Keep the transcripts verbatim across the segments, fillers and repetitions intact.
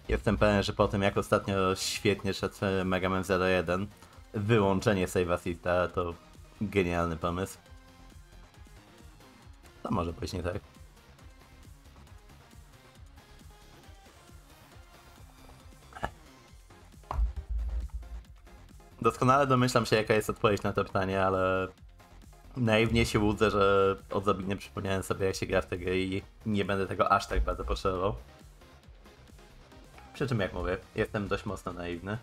Jestem pewien, że po tym jak ostatnio świetnie szedł Mega Man zero jeden, wyłączenie save assista to genialny pomysł. To może pójść nie tak. Doskonale domyślam się, jaka jest odpowiedź na to pytanie, ale naiwnie się łudzę, że odrobinę przypomniałem sobie, jak się gra w tę grę i nie będę tego aż tak bardzo potrzebował. Przy czym, jak mówię, jestem dość mocno naiwny.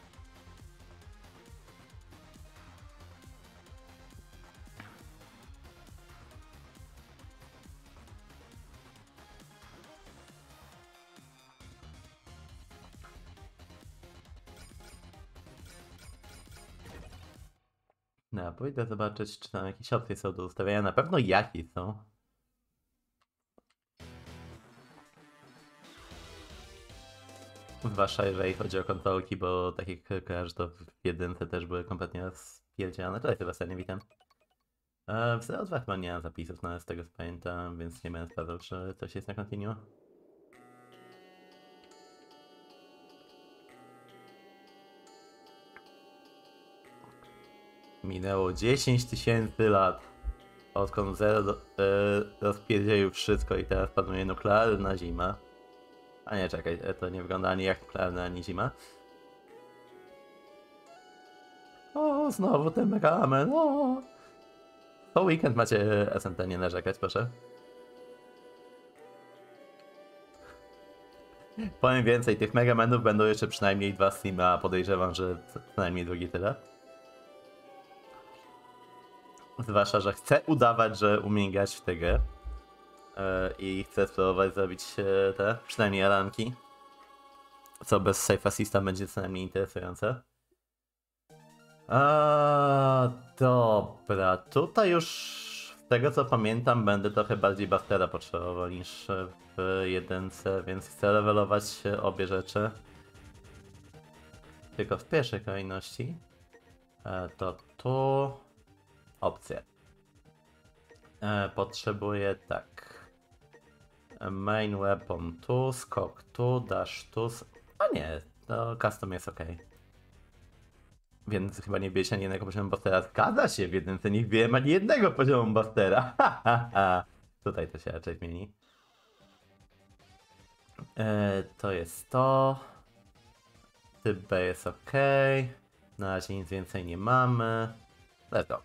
No, pójdę zobaczyć, czy tam jakieś opcje są do ustawienia. Na pewno jakie są. Zwłaszcza jeżeli chodzi o kontrolki, bo tak jak kojarzę, to w jedynce też były kompletnie spierdziane. Tutaj Sebastianie, witam. E, w zero dwa chyba nie mam zapisów, no z tego co pamiętam, więc nie będę sprawdzał, czy coś jest na continue. Minęło dziesięć tysięcy lat, odkąd Zero do, e, rozpierdzielił wszystko i teraz panuje nuklearna zima. A nie, czekaj, to nie wygląda ani jak nuklearna, ani zima. O, znowu ten Mega Man, o! To weekend macie S M T, nie narzekać, proszę. Powiem więcej, tych Mega Manów będą jeszcze przynajmniej dwa streamy, a podejrzewam, że co najmniej drugi tyle. Zwłaszcza, że chcę udawać, że umiem grać w tę grę. Yy, I chcę spróbować zrobić yy, te, przynajmniej ranki. Co bez Safe Assista będzie co najmniej interesujące. A, dobra, tutaj już z tego co pamiętam będę trochę bardziej Bustera potrzebował niż w jedynce, więc chcę levelować obie rzeczy. Tylko w pierwszej kolejności e, to tu opcje. E, potrzebuję tak. Main weapon tu, skok tu, dash tu. A nie, to custom jest ok. Więc chyba nie bierzecie ani jednego poziomu Bustera. Zgadza się, w jedynce nie wbiłem ani jednego poziomu Bustera. Tutaj to się raczej zmieni. E, to jest to. Typ B jest ok. Na razie nic więcej nie mamy. Let's go.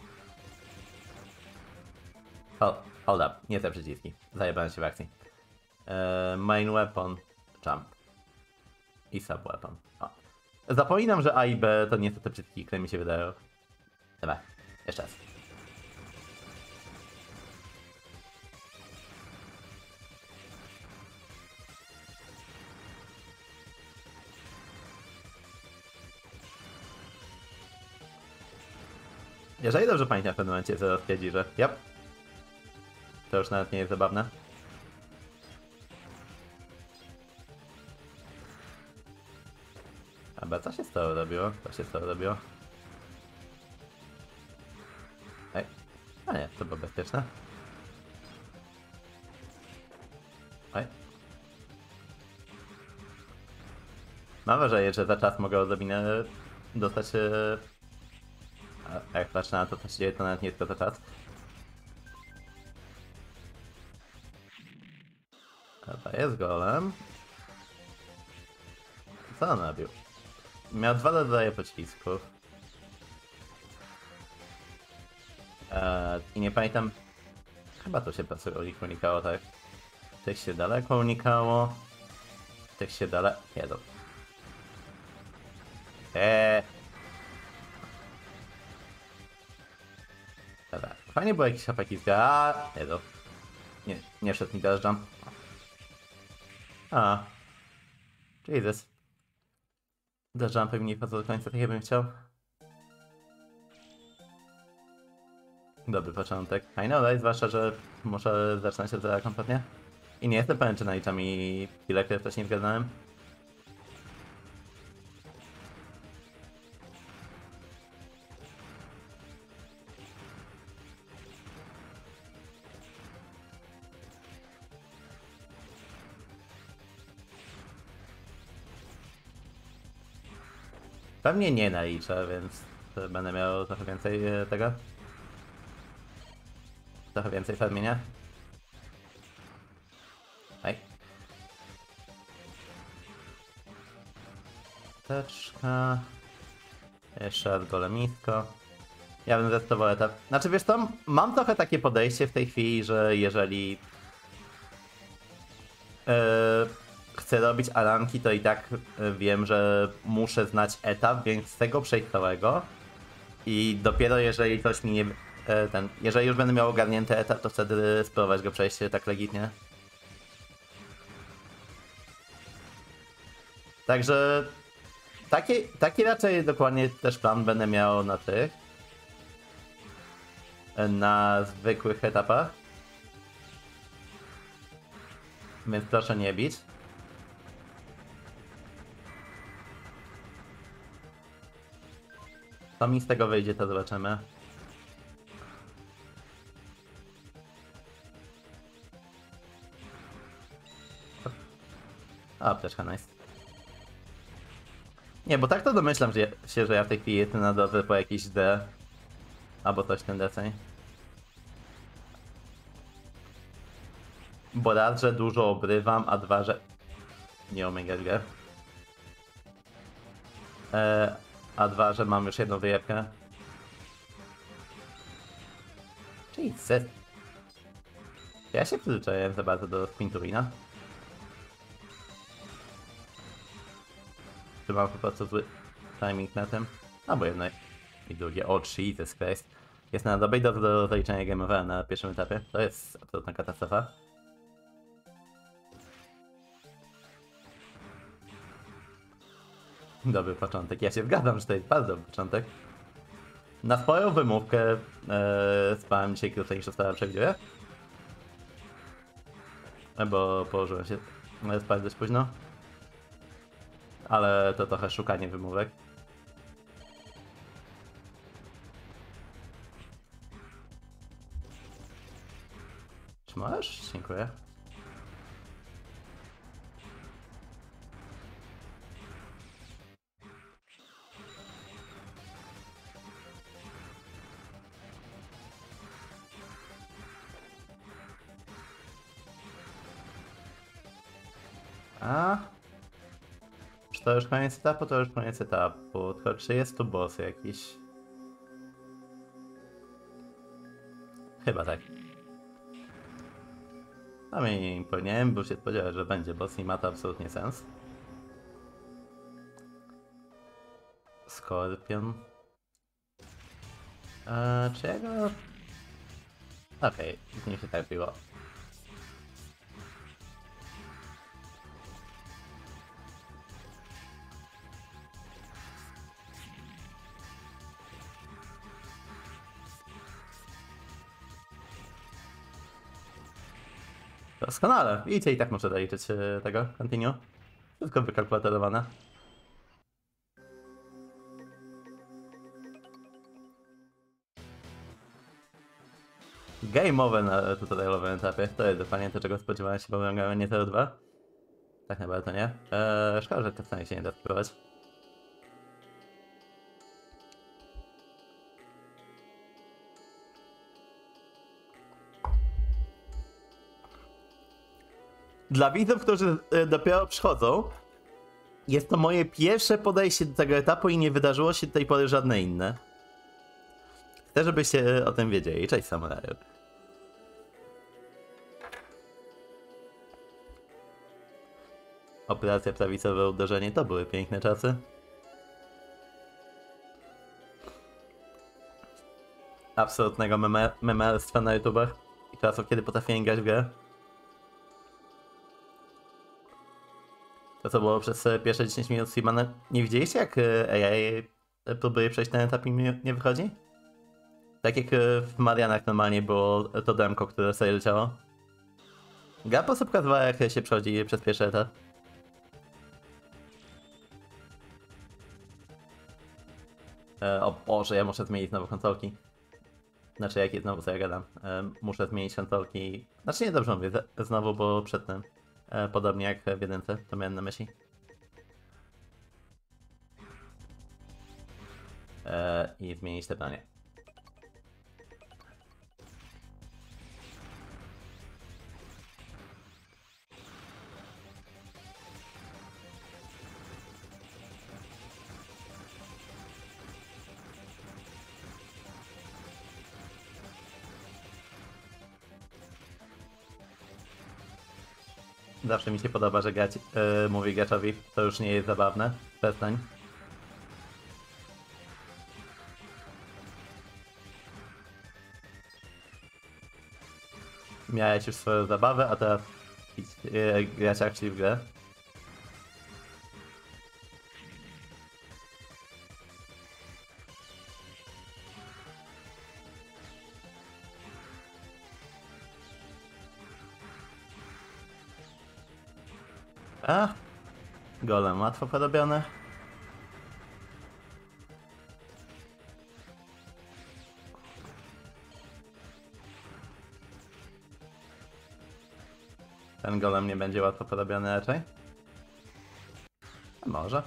Hold, hold up, nie te przyciski. Zajebałem się w akcji. E, main weapon, jump. I sub weapon. O. Zapominam, że A i B to nie są te przyciski, które mi się wydają. Dobra, jeszcze raz. Jeżeli dobrze pamiętam w pewnym momencie, co stwierdzi, że yep. To już nawet nie jest zabawne. Dobra, co się z tego robiło? Co się z tego robiło? Ej, a nie, to było bezpieczne. Ej. Mam wrażenie, że za czas mogę odrobinę dostać... A jak patrzę na to, co się dzieje, to nawet nie jest to za czas. Dobra, jest golem. Co on robił? Miał dwa rodzaje pocisków. Eee, I nie pamiętam... Chyba to się po ich unikało, tak? Tych się daleko unikało. Tych się daleko... Nie, dobra. Eee. Dobra, fajnie było jakieś apeki z gra. Nie, dobra. Nie, nie wszedł mi dash jump. A. Jesus. Dash jumpy mi nie wchodzą do końca, tak jakbym chciał. Dobry początek. I know, right? Zwłaszcza, że muszę zaczynać od zera kompletnie. I nie jestem pewien, czy nalicza mi chwilę, które wcześniej zgadnąłem. Pewnie nie naliczę, więc będę miał trochę więcej e, tego. Trochę więcej farmienia. Hej. Teczka. Jeszcze raz golemisko. Ja bym zdecydował etap. Znaczy wiesz co, mam trochę takie podejście w tej chwili, że jeżeli yy, chcę robić aranki, to i tak yy, wiem, że muszę znać etap, więc z tego przejść całego. I dopiero jeżeli coś mi nie... Yy, ten, jeżeli już będę miał ogarnięty etap, to wtedy spróbować go przejść tak legitnie. Także taki, taki raczej dokładnie też plan będę miał na tych. Na zwykłych etapach. Więc proszę nie bić. Co mi z tego wyjdzie, to zobaczymy. A, apteczka, nice. Nie, bo tak to domyślam że ja, się, że ja w tej chwili jestem na drodze po jakiś D. Albo coś ten deseń. Bo raz, że dużo obrywam, a dwa, że... Nie omega G. E, a dwa, że mam już jedną wyjebkę. Jesus. Ja się przyzwyczaiłem za bardzo do Spinturina. Czy mam po prostu zły timing na tym? Albo jedno i drugie. O, Jesus Christ. Jest na dobrej drodze do zaliczenia game'owego na pierwszym etapie. To jest absolutna katastrofa. Dobry początek. Ja się zgadzam, że to jest bardzo dobry początek. Na swoją wymówkę e, spałem dzisiaj krócej niż zostałem przewidziałem. Bo położyłem się spać dość późno. Ale to trochę szukanie wymówek. Czy możesz? Dziękuję. A? Czy to już koniec etapu? To już koniec etapu. To czy jest tu boss jakiś? Chyba tak. A mnie nie powinienem, bo się spodziewać, że będzie boss i ma to absolutnie sens. Skorpion. Eee, czy ja go... Okej, okay, nie się tak było. Doskonale. I i tak muszę doliczyć tego continue. Wszystko wykalkulowane. Game over na tutorialowym etapie. To jest dokładnie to, czego spodziewałem się po nie T O dwa. Tak naprawdę to nie. Eee, szkoda, że to w stanie się nie da spróbować. Dla widzów, którzy dopiero przychodzą, jest to moje pierwsze podejście do tego etapu i nie wydarzyło się do tej pory żadne inne. Chcę, żebyście o tym wiedzieli. Cześć, samuraju. Operacja prawicowe uderzenie to były piękne czasy. Absolutnego meme memerstwa na YouTubach i czasów, kiedy potrafiłem grać w grę. To co było przez pierwsze dziesięć minut streama, nie widzieliście jak A I próbuje przejść ten etap i nie wychodzi? Tak jak w Marianach normalnie było to demko, które sobie leciało. Gra po prostu pokazywała jak się przechodzi przez pierwszy etap. E, o Boże, ja muszę zmienić znowu konsolki. Znaczy jakie znowu co ja gadam. E, muszę zmienić konsolki. Znaczy nie dobrze mówię, znowu, bo przed tym. E, podobnie jak w jedynce, to miałem na myśli. e, i zmienić te branie. Zawsze mi się podoba, że grać, yy, mówi graczowi, to już nie jest zabawne. Przestań. Miałeś już swoją zabawę, a teraz idź, yy, grać akcji w grę. A, golem łatwo porobione. Ten golem nie będzie łatwo porobiony raczej. A może.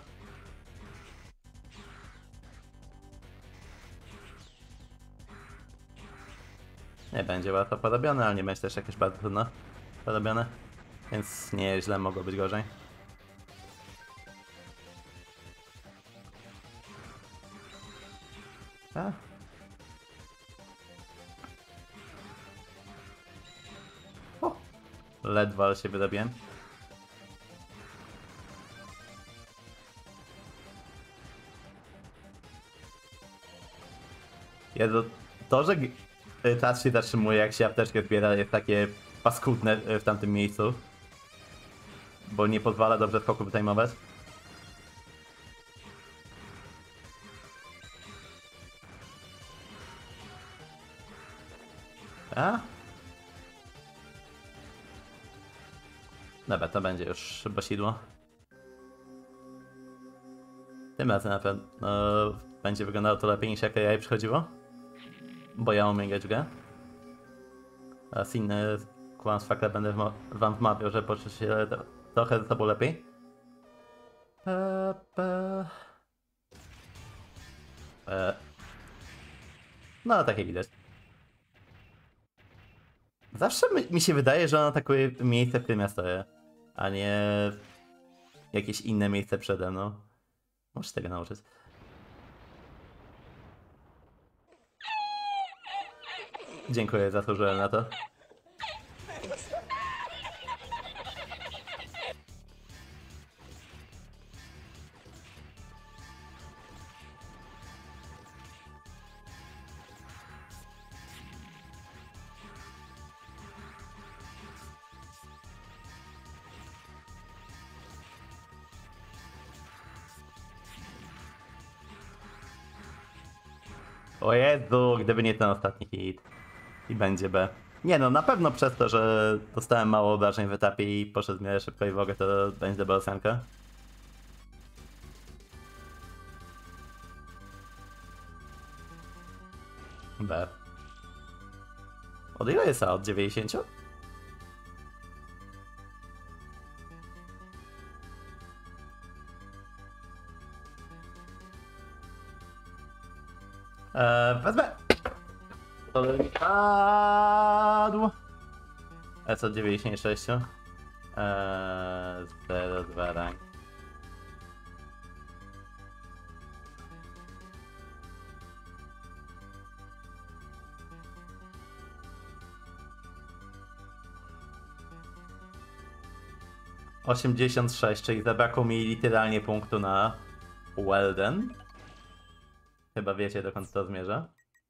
Nie będzie łatwo porobione, ale nie będzie też jakieś bardzo trudno porobione. Więc nie źle, mogło być gorzej. A. O. Ledwo ale się wyrobiłem. Jezu, to, że czas się zatrzymuje, jak się apteczkę zbiera, jest takie paskudne w tamtym miejscu. Bo nie pozwala dobrze skoków wytajmować. A? Dobra, to będzie już bosidło. Tym razem na pewno no, będzie wyglądało to lepiej niż jak ja przychodziło. Bo ja umiem grać w grę. Oraz inne kłamstwa, które będę wam wmawiał, że poczuć się trochę ze sobą lepiej. Pa, pa. E. No, takie widać. Zawsze mi, mi się wydaje, że on atakuje miejsce, w którym ja stoję, a nie jakieś inne miejsce przede mną. Muszę tego nauczyć. Dziękuję, zasłużyłem na to. O Jezu, gdyby nie ten ostatni hit. I będzie B. Nie no, na pewno przez to, że dostałem mało obrażeń w etapie i poszedł w miarę szybko i w ogóle to będzie dobra ocenka. B. Od ile jest A? Od dziewięćdziesięciu? Eee, wezmę. To mi padło. S od dziewięćdziesięciu sześć. Eee, zero dwa rank. osiemdziesiąt sześć, czyli zabrakło mi literalnie punktu na Welden. Chyba wiecie, dokąd to zmierza.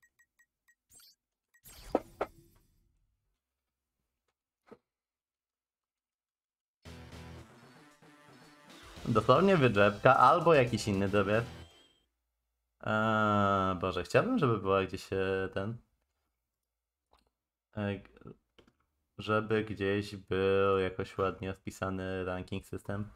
Dosłownie wydrzepka albo jakiś inny drobiazg. Eee, Boże, chciałbym, żeby była gdzieś e, ten... E, żeby gdzieś był jakoś ładnie wpisany ranking system.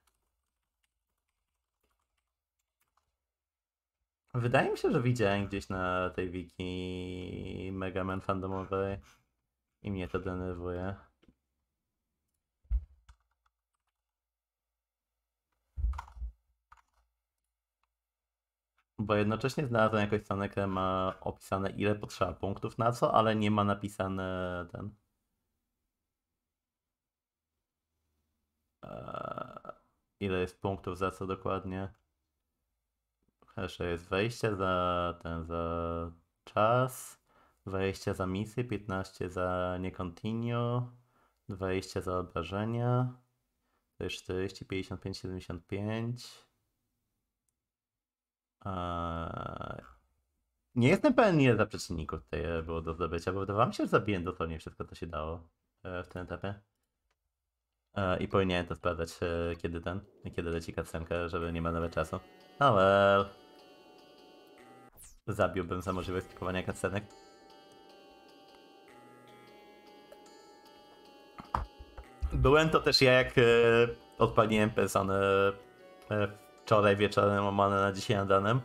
Wydaje mi się, że widziałem gdzieś na tej wiki Mega Man fandomowej i mnie to denerwuje. Bo jednocześnie znalazłem jakąś stronę, która ma opisane ile potrzeba punktów na co, ale nie ma napisane ten... Eee, ile jest punktów za co dokładnie. Jeszcze jest wejście za ten, za czas, wejście za misję, piętnaście za nie continue, dwadzieścia za obrażenia, to jest czterdzieści, pięćdziesiąt pięć, siedemdziesiąt pięć. Eee, nie jestem pewien, ile za przeciwników tutaj było do zdobycia, bo wydawało mi się, że zabiłem dosłownie wszystko, co się dało e, w tym etapie. E, I powinienem to sprawdzać, e, kiedy ten, kiedy leci cutscenka, żeby nie marnować czasu. No well. Zabiłbym za możliwość skipowania cutscenek. Byłem to też ja, jak e, odpaliłem personę e, wczoraj wieczorem, omane na dzisiaj nad ranem.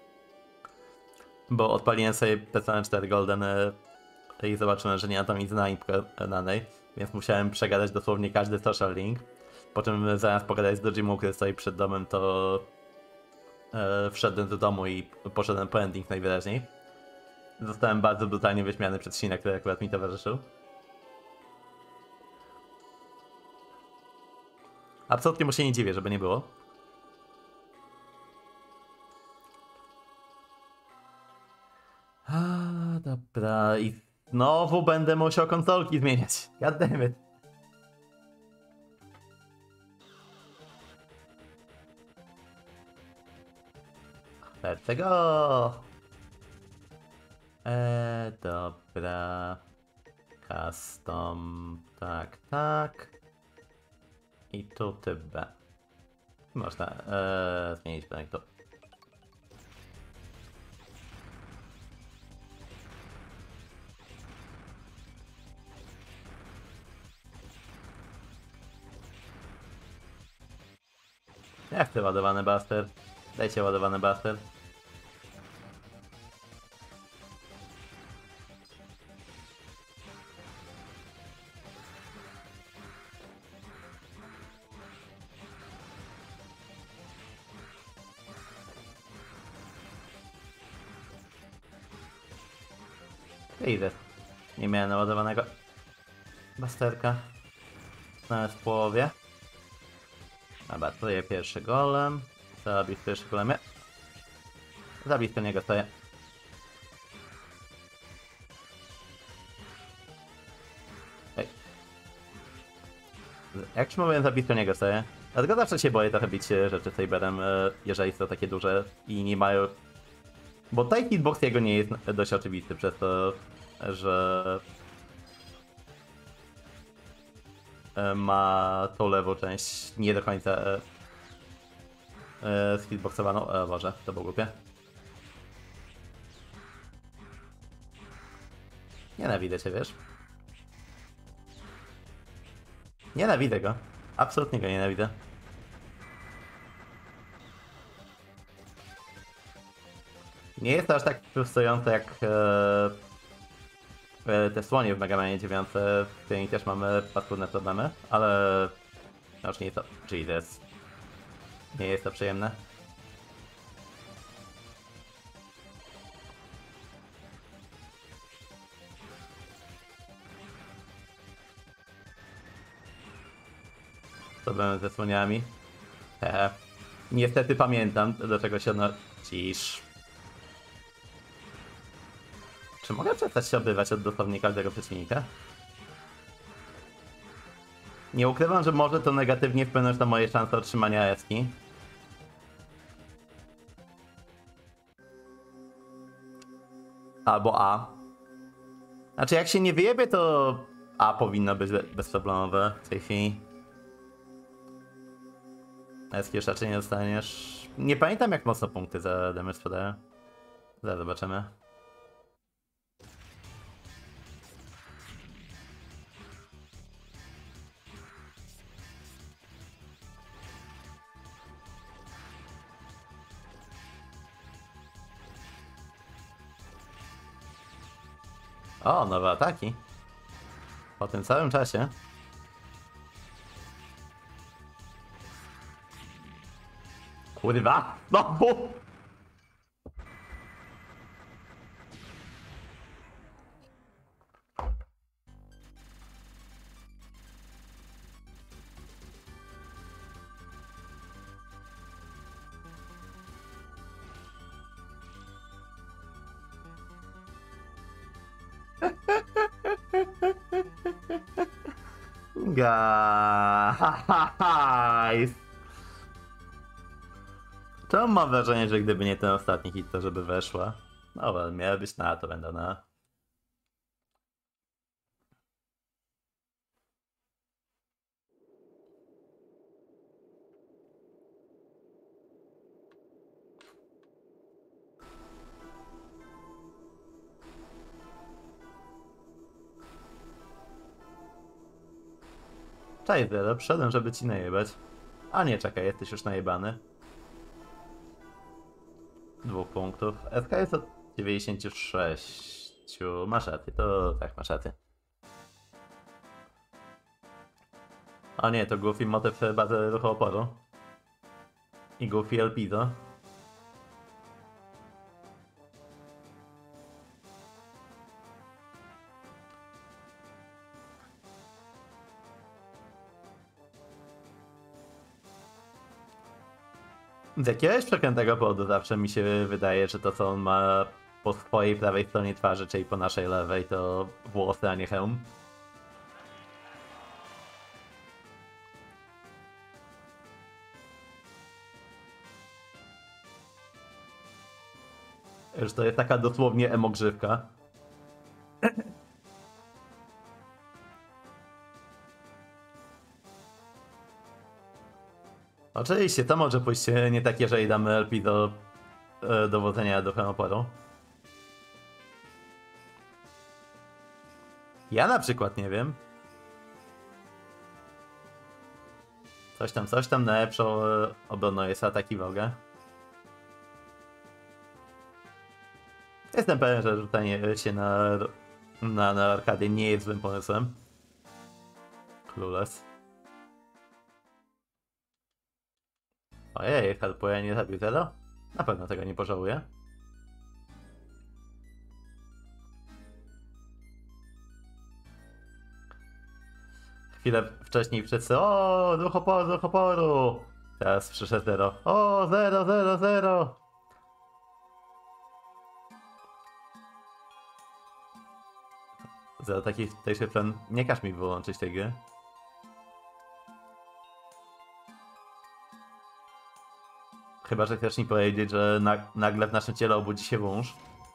Bo odpaliłem sobie personę cztery Golden e, i zobaczyłem, że nie ma tam nic na imponanej, więc musiałem przegadać dosłownie każdy social link. Po czym zamiast pogadać z Dojimu, który stoi przed domem, to e, wszedłem do domu i poszedłem po ending najwyraźniej. Zostałem bardzo brutalnie wyśmiany przez Shina, który akurat mi towarzyszył. Absolutnie mu się nie dziwię, żeby nie było. A, dobra, i znowu będę musiał konsolki zmieniać. Goddammit. Let's go! Eee, dobra. Custom, tak, tak. I tu typ B. Można eee, zmienić pewnie to. Ja chcę ładowany buster. Dajcie ładowany buster. Idę. Nie miałem naładowanego basterka. Nawet w połowie. Dobra, to jest pierwszy golem. Zabij pierwszy golemie. Za blisko niego stoję. Ej. Jak już mówiłem, za blisko niego stoję. Dlatego zawsze się boję trochę bić rzeczy Saberem, jeżeli są takie duże i nie mają... Bo tutaj hitbox jego nie jest dość oczywisty przez to, że ma tą lewą część nie do końca e, e, hitboxowaną. E, Boże, to było głupie. Nienawidzę cię, wiesz? Nienawidzę go. Absolutnie go nienawidzę. Nie jest to aż tak frustrujące jak e, e, te słonie w Mega Manie dziewięć, w której też mamy paskudne problemy, ale już nie jest to... Jesus. Nie jest to przyjemne. Problemy ze słoniami. Eee. Niestety pamiętam, do czego się odno... Cisz. Czy mogę przestać się obywać od dosłownie każdego przeciwnika? Nie ukrywam, że może to negatywnie wpłynąć na moje szanse otrzymania eski. Albo A. Znaczy jak się nie wyjebie, to A powinno być bezproblemowe w tej chwili. Eski już raczej nie dostaniesz. Nie pamiętam jak mocno punkty za damage sprzedają. Zaraz zobaczymy. O, nowe ataki. Po tym całym czasie. Kurwa! No! Guys. To mam wrażenie, że gdyby nie ten ostatni hit, to żeby weszła. No ale miała być na, to będę na. Cześć, Zero, przyszedłem, żeby ci najebać. A nie, czekaj, jesteś już najebany. Dwóch punktów. S K jest od dziewięćdziesięciu sześciu. Masz rację, to tak, masz rację. A nie, to Goofy motyw bazę ruchu oporu. I Goofy Elpizo. Z jakiegoś przekrętego powodu zawsze mi się wydaje, że to co on ma po swojej prawej stronie twarzy, czyli po naszej lewej, to włosy, a nie hełm. Już to jest taka dosłownie emogrzywka. Oczywiście, to może pójść nie tak, jeżeli damy L P do e, dowodzenia do Henoporu. Ja na przykład nie wiem. Coś tam, coś tam, najlepszą e, obroną jest ataki wroga. Jestem pewien, że rzucanie się na, na, na arkadię nie jest złym pomysłem. Clueless. Ojej, Harpuja nie zabił Zero? Na pewno tego nie pożałuję. Chwilę wcześniej wszyscy, o, duch oporu, duch oporu! Teraz przyszedł Zero. O, Zero, Zero, Zero! Zero, taki tutaj się plan, nie każ mi wyłączyć tej gry. Chyba, że chcesz mi powiedzieć, że na, nagle w naszym ciele obudzi się wąż.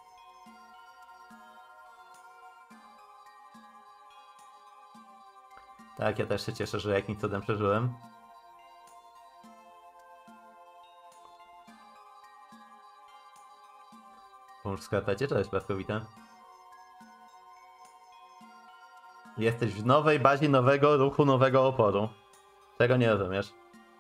Tak, ja też się cieszę, że jakimś cudem przeżyłem. Wąż w skarpecie, cześć, Blaskowita. Jesteś w nowej bazie nowego ruchu, nowego oporu. Tego nie rozumiesz.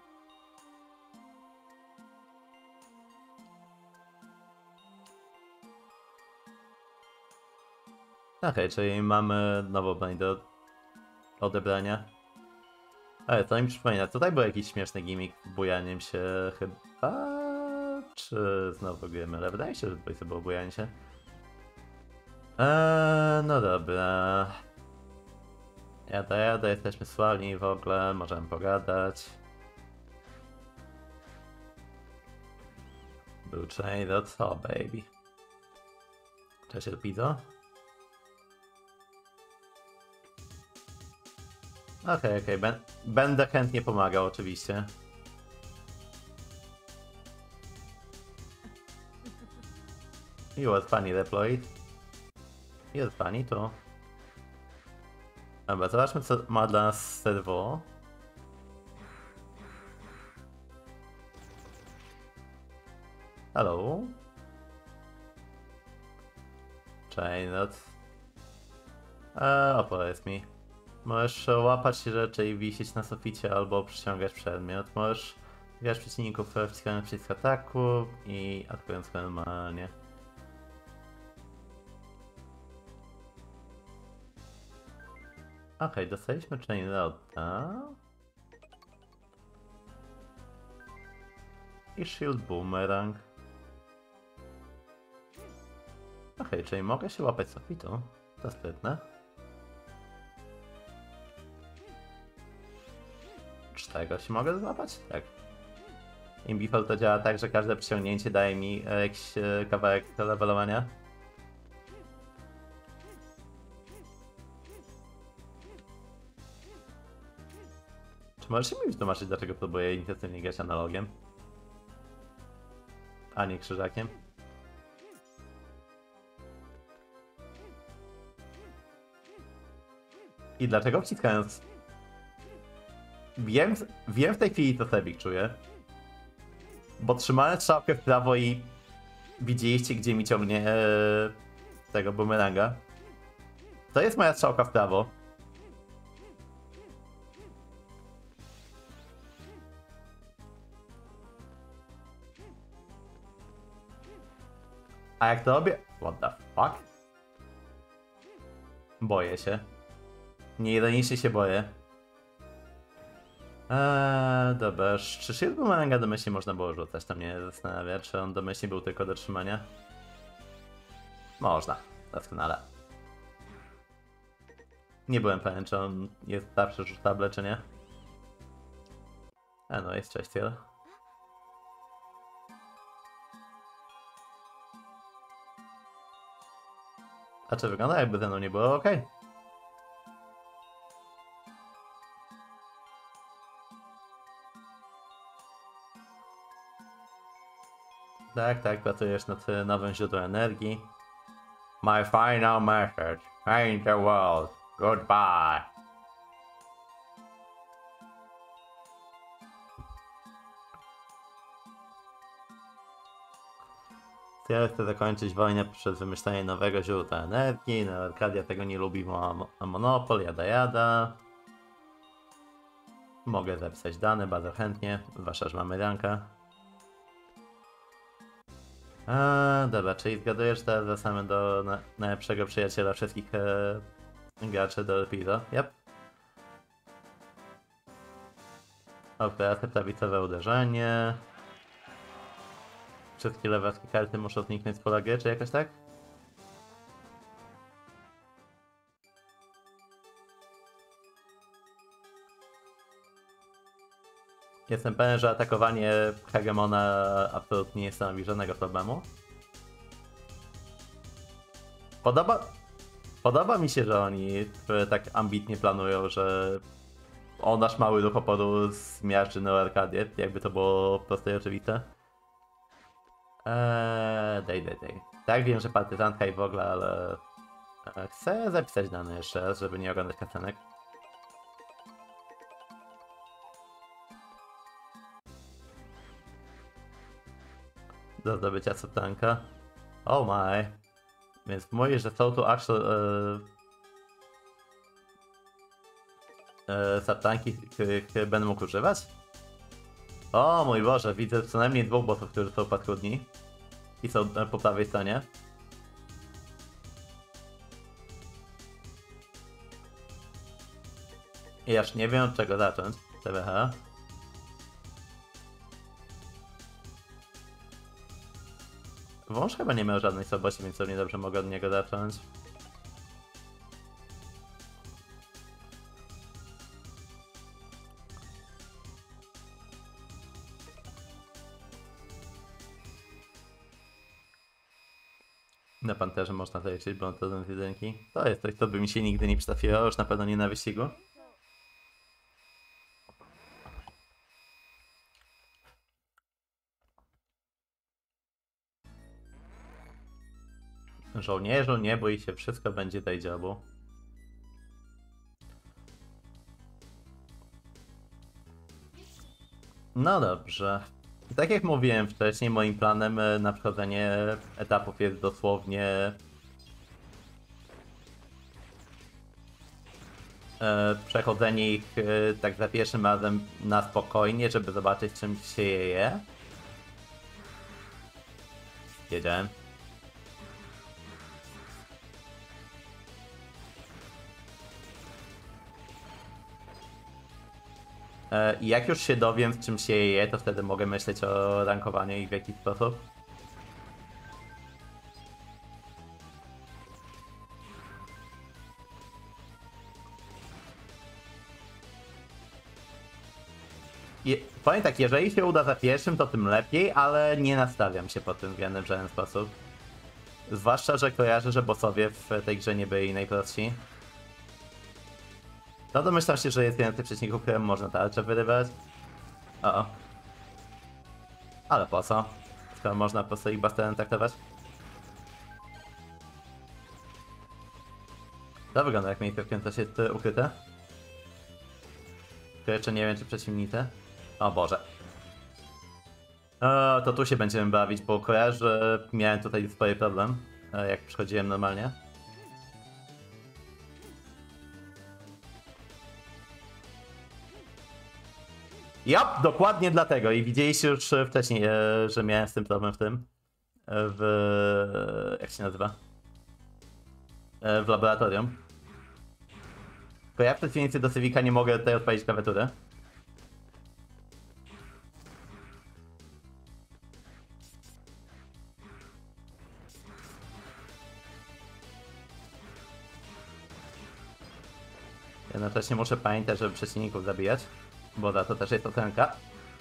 Okej, okay, czyli mamy nową broń do odebrania. Ale to mi przypomina, tutaj był jakiś śmieszny gimmick z bujaniem się chyba... Czy znowu gramy? Ale wydaje mi się, że tutaj to było bujanie się. Eee, no dobra. Jada, jada, jesteśmy sławni w ogóle, możemy pogadać. Był Chainrod, o baby. Cześć Elpizo. Okej, okay, okej, okay. Będę chętnie pomagał oczywiście. You was funny deployed. You was funny too. Dobra, zobaczmy co ma dla nas serwo. Hello. Chainrod. Eee, opowiedz mi. Możesz łapać rzeczy i wisieć na suficie albo przyciągać przedmiot. Możesz grać przeciwników wciskając przycisk ataku i atakując normalnie. Okej, okay, dostaliśmy Chainroda. I Shield Boomerang. Okej, okay, czyli mogę się łapać sufitu. To sprytne. Czy tego się mogę złapać? Tak. Imbifol to działa tak, że każde przyciągnięcie daje mi jakiś kawałek do levelowania. Czy możesz mi wytłumaczyć, dlaczego próbuję intensywnie grać analogiem, a nie krzyżakiem? I dlaczego wciskając... Wiem, wiem w tej chwili, co Sebik czuje. Bo trzymałem strzałkę w prawo i widzieliście, gdzie mi ciągnie e, tego bumeranga. To jest moja strzałka w prawo. A jak to robię? What the fuck? Boję się. Nieironicznie się boję. Eee, dobra, czy shield bumeranga domyślnie można było rzucać? To mnie zastanawia, czy on domyślnie był tylko do trzymania? Można, doskonale. Nie byłem pewien, czy on jest zawsze rzutable, czy nie. E, no jest cześć, tyle. A czy wygląda, jakby ze mną nie było ok? Tak, tak, pracujesz nad nowym źródłem energii. My final message. Paint the world. Goodbye. Ja chcę zakończyć wojnę przez wymyślenie nowego źródła energii. No, Arkadia tego nie lubi, ma monopol, jada jada. Mogę zapisać dane bardzo chętnie, zwłaszcza, że mamy ranka. A, dobra, czyli zgadujesz teraz wracamy do na, najlepszego przyjaciela wszystkich e, graczy do Pizo. Yep. Operacja prawicowe uderzenie. Wszystkie lewackie karty muszą zniknąć z pola gry, czy jakoś tak? Jestem pewien, że atakowanie Hegemona absolutnie nie stanowi żadnego problemu. Podoba... Podoba mi się, że oni tak ambitnie planują, że o nasz mały duch oporu zmiażdży Neo Arkadię, jakby to było proste i oczywiste. Eee, dej, dej, dej. Tak, wiem, że partyzantka i w ogóle, ale... Eee, chcę zapisać dane jeszcze raz, żeby nie oglądać kasenek. Do zdobycia subtanka. Oh my. Więc mówisz, że są tu actual... Eee, eee, subtanki, których będę mógł używać? O mój Boże, widzę co najmniej dwóch bossów, którzy są paskudni. I są po prawej stronie. I aż nie wiem od czego zacząć. T B H. Wąż chyba nie miał żadnej słabości, więc równie dobrze mogę od niego zacząć. Na panterze można zajrzeć, bo on to z jedynki. To jest coś, co by mi się nigdy nie przytrafiło, już na pewno nie na wyścigu. Żołnierzu, nie bój się, wszystko będzie tej jobu. No dobrze. Tak jak mówiłem wcześniej, moim planem na przechodzenie etapów jest dosłownie e, przechodzenie ich e, tak za pierwszym razem na spokojnie, żeby zobaczyć czym się je. Wiedziałem. I jak już się dowiem, w czym się je, to wtedy mogę myśleć o rankowaniu ich w jakiś sposób. I powiem tak, jeżeli się uda za pierwszym, to tym lepiej, ale nie nastawiam się pod tym względem w żaden sposób. Zwłaszcza, że kojarzę, że bossowie w tej grze nie byli najprostsi. No domyślam się, że jest jeden z tych przeciwników, którym można tarczę wyrywać. O, o. Ale po co? Skoro można po prostu ich basterem traktować. To wygląda jak miejsce, w którym coś jest y, ukryte. To jeszcze nie wiem, czy przeciwnicy. O Boże. O, to tu się będziemy bawić, bo kojarzę, że miałem tutaj spory problem, jak przychodziłem normalnie. Ja, dokładnie dlatego. I widzieliście już wcześniej, że miałem z tym problem w tym. W... jak się nazywa? W laboratorium. Tylko ja w przeciwieństwie do Civika nie mogę tutaj odpalić klawiatury. Jednocześnie muszę pamiętać, żeby przeciwników zabijać, bo za to też jest ocenka.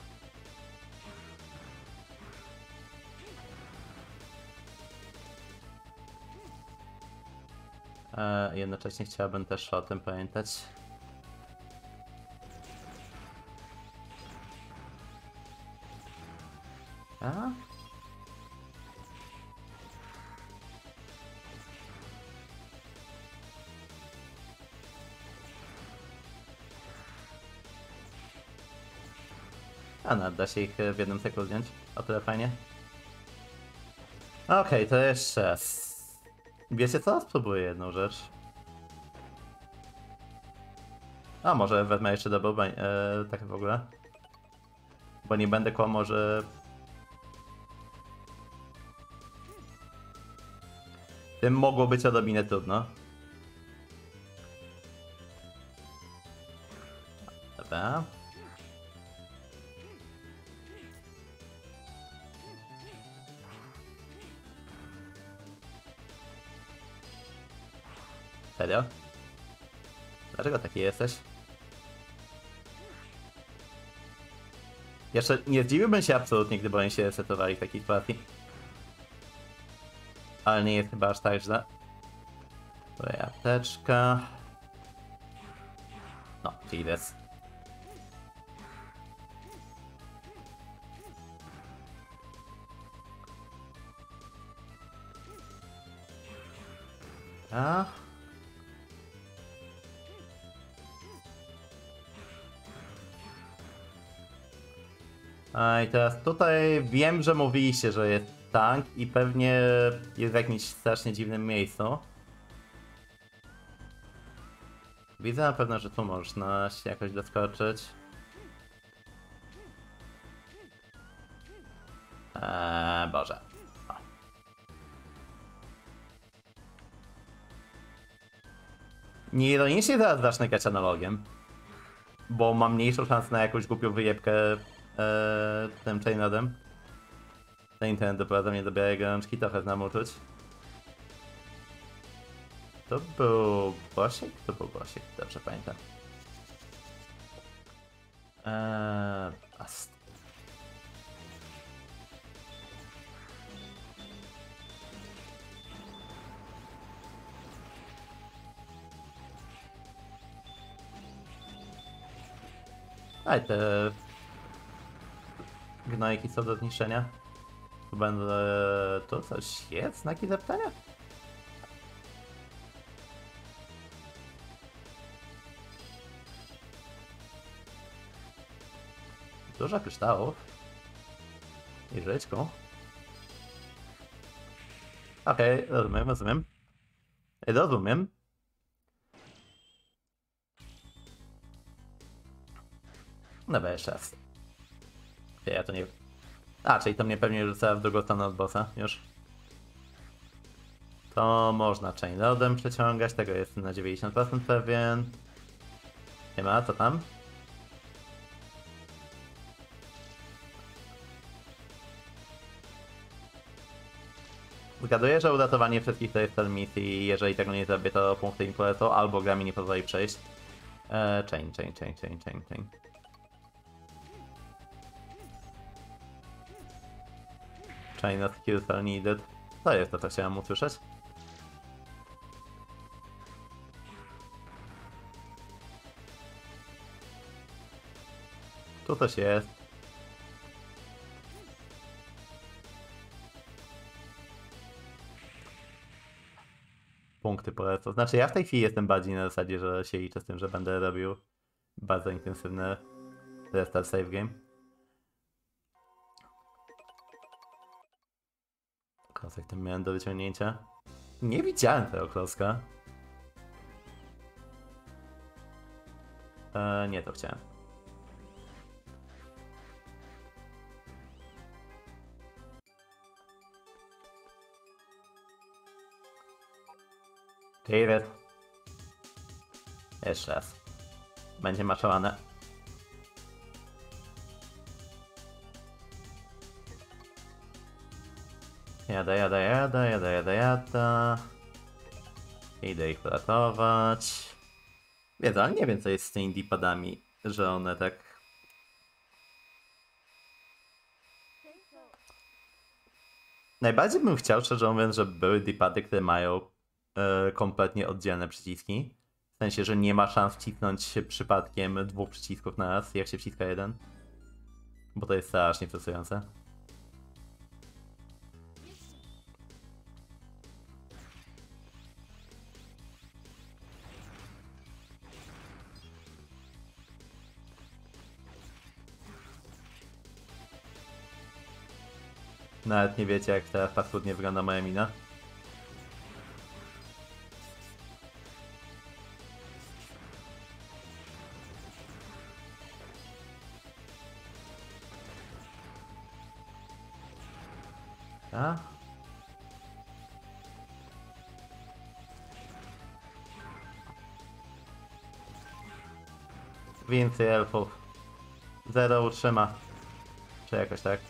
Eee, jednocześnie chciałbym też o tym pamiętać. A? A no, da się ich w jednym cyklu zdjąć. O tyle fajnie. Okej, okay, to jeszcze raz. Wiecie co? Spróbuję jedną rzecz. A może wezmę jeszcze double bań, e, tak w ogóle. Bo nie będę kłamał, że... Tym mogło być odrobinę trudno. Dobra. Serio? Dlaczego taki jesteś? Jeszcze nie zdziwiłbym się absolutnie, gdyby oni się resetowali w takiej sytuacji. Ale nie jest chyba aż tak źle. Tutaj apteczka. No, Jesus. A? A i teraz tutaj wiem, że mówiliście, że jest tank i pewnie jest w jakimś strasznie dziwnym miejscu. Widzę na pewno, że tu można się jakoś doskoczyć. Eee, Boże. O. Nieironicznie zaraz zacznę grać analogiem. Bo mam mniejszą szansę na jakąś głupią wyjebkę e, tym chainodem. Na internet doprowadza mnie do białej gorączki, trochę znam uczuć. To był Bosiek? To był Bosiek, dobrze pamiętam. Eee, ast. Aj, te gnojki są do zniszczenia. Tu będę... Tu coś jest? Znaki zapytania? Dużo kryształów. I rzeczką. Okej, okay, rozumiem, rozumiem. Rozumiem. Dobra, jeszcze raz. Ja to nie... A, czyli to mnie pewnie rzuca w drugą stronę od bossa, już. To można chain rodem przeciągać, tego jestem na dziewięćdziesiąt procent pewien. Nie ma, co tam? Zgaduję, że uratowanie wszystkich to jest cel misji, jeżeli tego nie zrobię, to punkty impulsu albo gra mi nie pozwoli przejść. Eee, chain, chain, chain, chain, chain, chain. Chain of skills are needed. To jest to, co chciałem usłyszeć. Tu też jest. Punkty polecą. Znaczy ja w tej chwili jestem bardziej na zasadzie, że się liczę z tym, że będę robił bardzo intensywny restart save game. Klocek ten miałem do wyciągnięcia. Nie widziałem tego klocka. Eee, nie to chciałem. David. Jeszcze raz. Będzie maczowane. Jada, jada, jada, jada, jada, jada. Idę ich ratować. Wiedzę, ale nie wiem co jest z tymi dipadami, że one tak... Najbardziej bym chciał, szczerze mówiąc, żeby były dipady, które mają e, kompletnie oddzielne przyciski. W sensie, że nie ma szans wcisnąć się przypadkiem dwóch przycisków na raz, jak się wciska jeden. Bo to jest strasznie frustrujące. Nawet nie wiecie, jak teraz paskudnie wygląda moja mina. A? Więcej elfów. Zero utrzyma. Czy jakoś tak?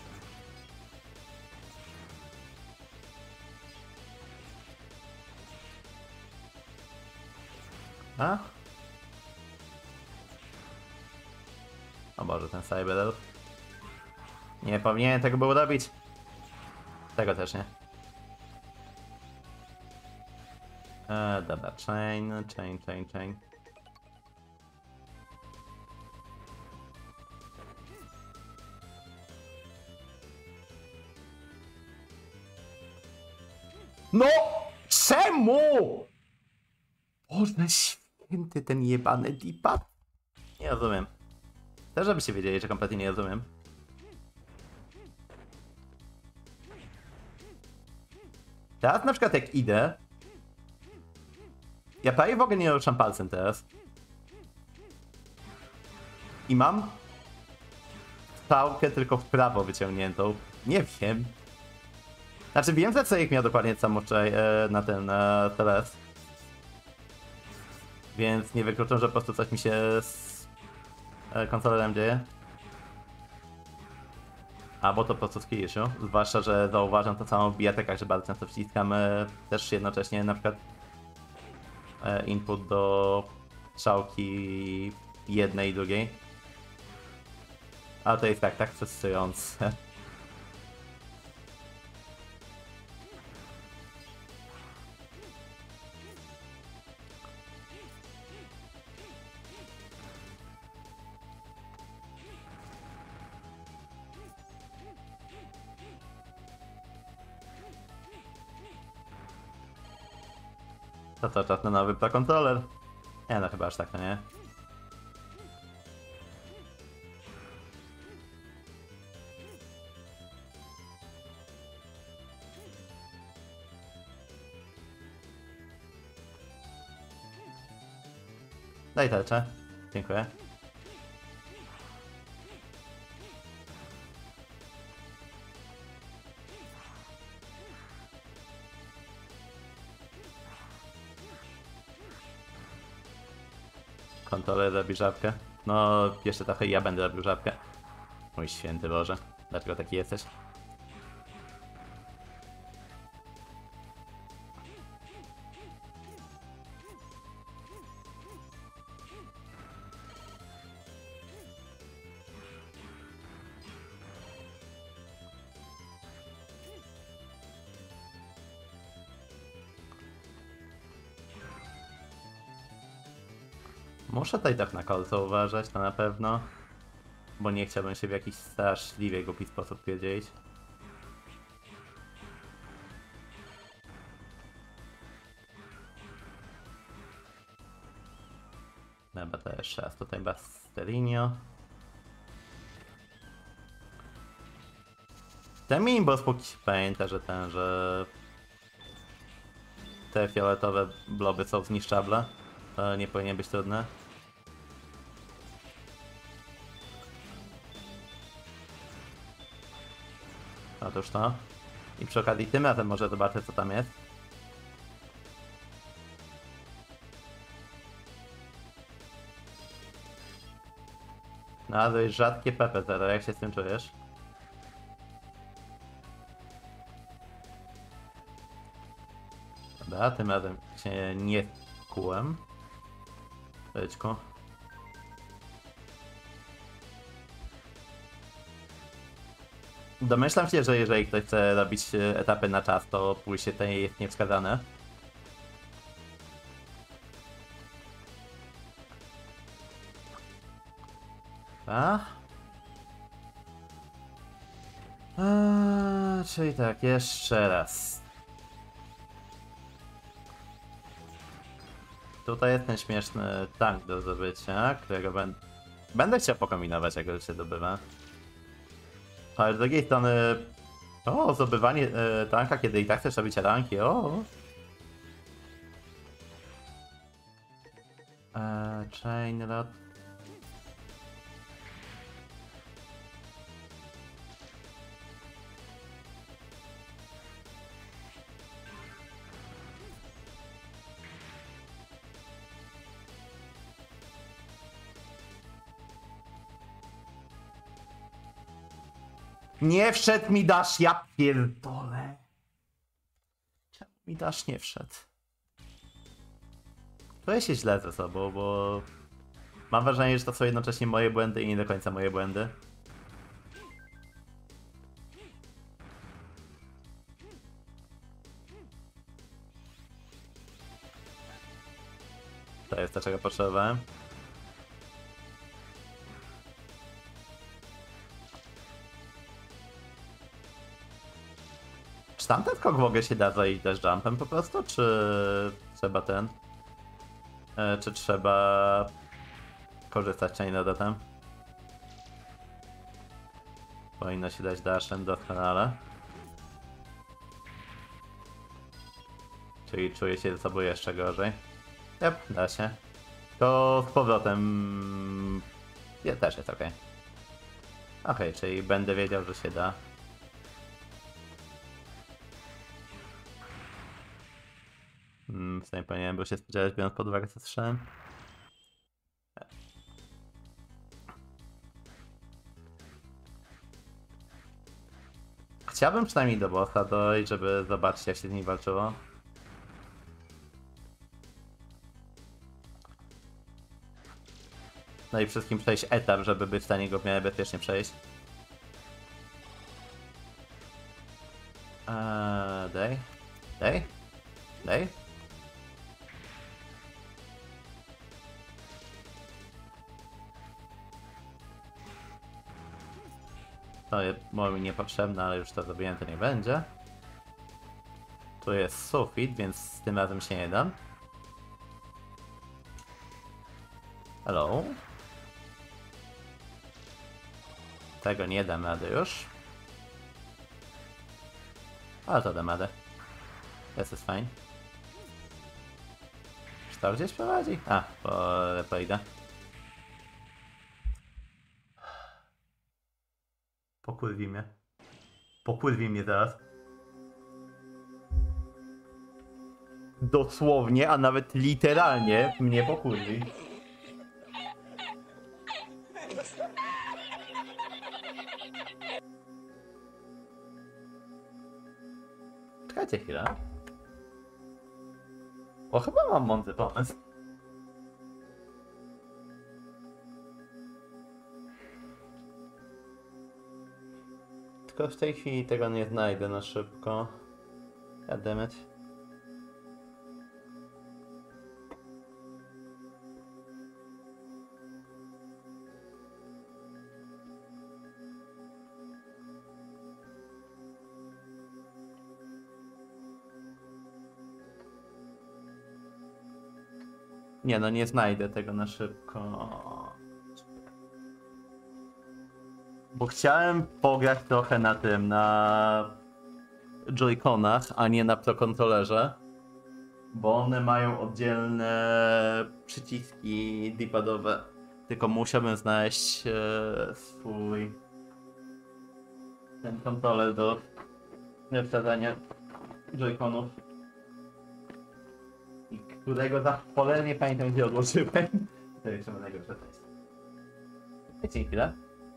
A? O Boże, ten Cyber Elf. Nie powinienem tego było robić. Tego też nie. Eee, dobra, chain, chain, chain, chain. No! Czemu? Boże święty, ten jebany dipad. Nie rozumiem. Też żebyście wiedzieli, że kompletnie nie rozumiem. Teraz na przykład jak idę... Ja prawie w ogóle nie ruszam palcem teraz. I mam... strzałkę tylko w prawo wyciągniętą. Nie wiem. Znaczy wiem, że co ich miał dokładnie samo wczoraj e, na ten e, teles. Więc nie wykluczam, że po prostu coś mi się z e, kontrolerem dzieje. Albo to po prostu z Kirishu. Zwłaszcza, że zauważam to samo w bijatekach, że bardzo często wciskam e, też jednocześnie na przykład e, input do strzałki jednej i drugiej. Ale to jest tak, tak frustrujące. To co, czas na nowy Pro Controller? Nie no, chyba aż tak to nie. Daj tarczę. Dziękuję. Kontroler robi żabkę. No, jeszcze trochę ja będę robił żabkę. Mój święty Boże. Dlaczego taki jesteś? Muszę tutaj tak na kolce uważać, to na pewno. Bo nie chciałbym się w jakiś straszliwie głupi sposób wiedzieć. Dobra, to jeszcze raz tutaj Bastelinio. Ten miniboss póki się pamięta, że ten, że te fioletowe bloby są zniszczable. To nie powinien być trudne. Otóż to. I przy okazji tym razem może zobaczę, co tam jest. No, to jest rzadkie P P zero, jak się z tym czujesz? Dobra, tym razem się nie kułem. Leczko. Domyślam się, że jeżeli ktoś chce robić etapy na czas, to pójście to jest niewskazane. A? Eee, czyli tak, jeszcze raz. Tutaj jest ten śmieszny tank do zdobycia, którego będę... Będę chciał pokombinować, jak go się zdobywa. Ale z drugiej strony... O, zdobywanie e, tanka, kiedy i tak chcesz robić ranki, o! Eee, chain rod... Nie wszedł mi dasz, ja pierdolę. Czemu mi dasz nie wszedł? To się źle ze sobą, bo... Mam wrażenie, że to są jednocześnie moje błędy i nie do końca moje błędy. To jest to, czego potrzebowałem. Czy tamten skok w ogóle się da zajść też jumpem po prostu, czy trzeba ten? E, czy trzeba korzystać chainloadem? Powinno się dać dashem doskonale. Czyli czuję się ze sobą jeszcze gorzej. Yep, da się. To z powrotem... Ja też jest ok. Ok, czyli będę wiedział, że się da. Hmm, w sumie powinienem był się spodziewać, biorąc pod uwagę, co słyszałem. Chciałbym przynajmniej do bossa dojść, żeby zobaczyć, jak się z nim walczyło. No i wszystkim przejść etap, żeby być w stanie go w miarę bezpiecznie przejść. Eee, daj. Daj. Daj. To jest może mi niepotrzebne, ale już to zrobiłem, to nie będzie. Tu jest sufit, więc z tym razem się nie dam. Hello. Tego nie dam rady już. Ale to dam radę. This is fine. Czy to gdzieś prowadzi? A, po Repoida. Pokurwi mnie. Pokurwi mnie zaraz. Dosłownie, a nawet literalnie mnie pokurwi. Czekajcie chwilę. O, chyba mam mądry pomysł. Tylko w tej chwili tego nie znajdę na szybko. Goddammit. Nie no, nie znajdę tego na szybko. Bo chciałem pograć trochę na tym, na Joy-Conach, a nie na Pro Controllerze. Bo one mają oddzielne przyciski D-padowe. Tylko musiałbym znaleźć e, swój ten kontroler do wsadzania Joy-Conów. I którego za cholernie pamiętam, gdzie odłożyłem. To jeszcze będę go przetestać. Dajcie mi chwilę.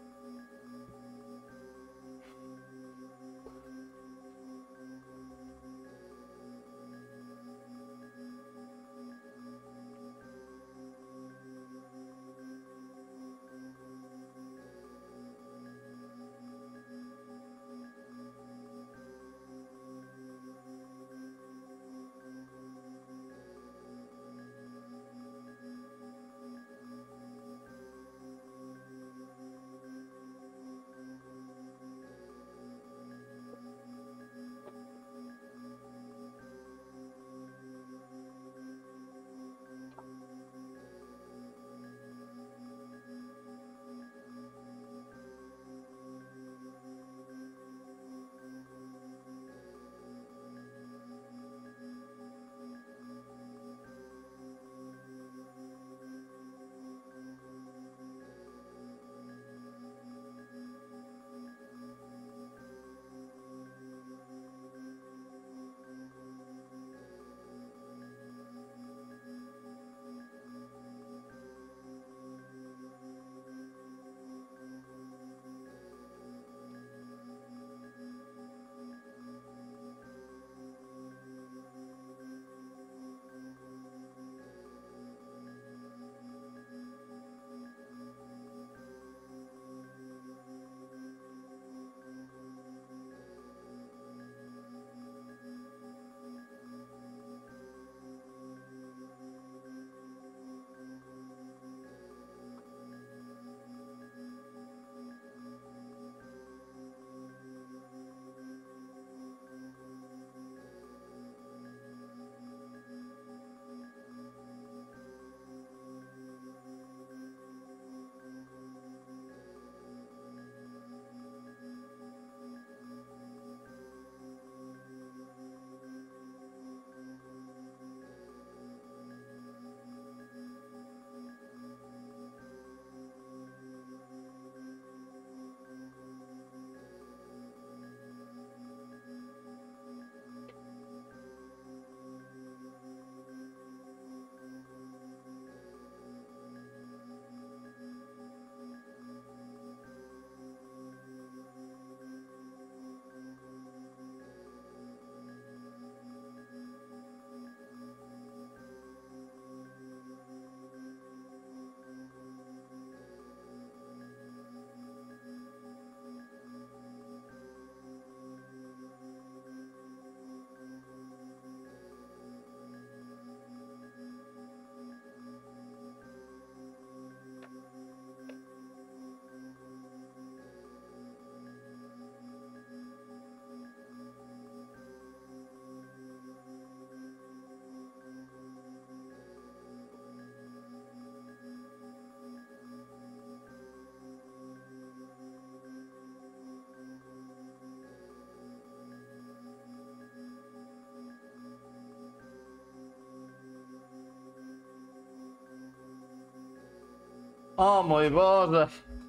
O mój Boże!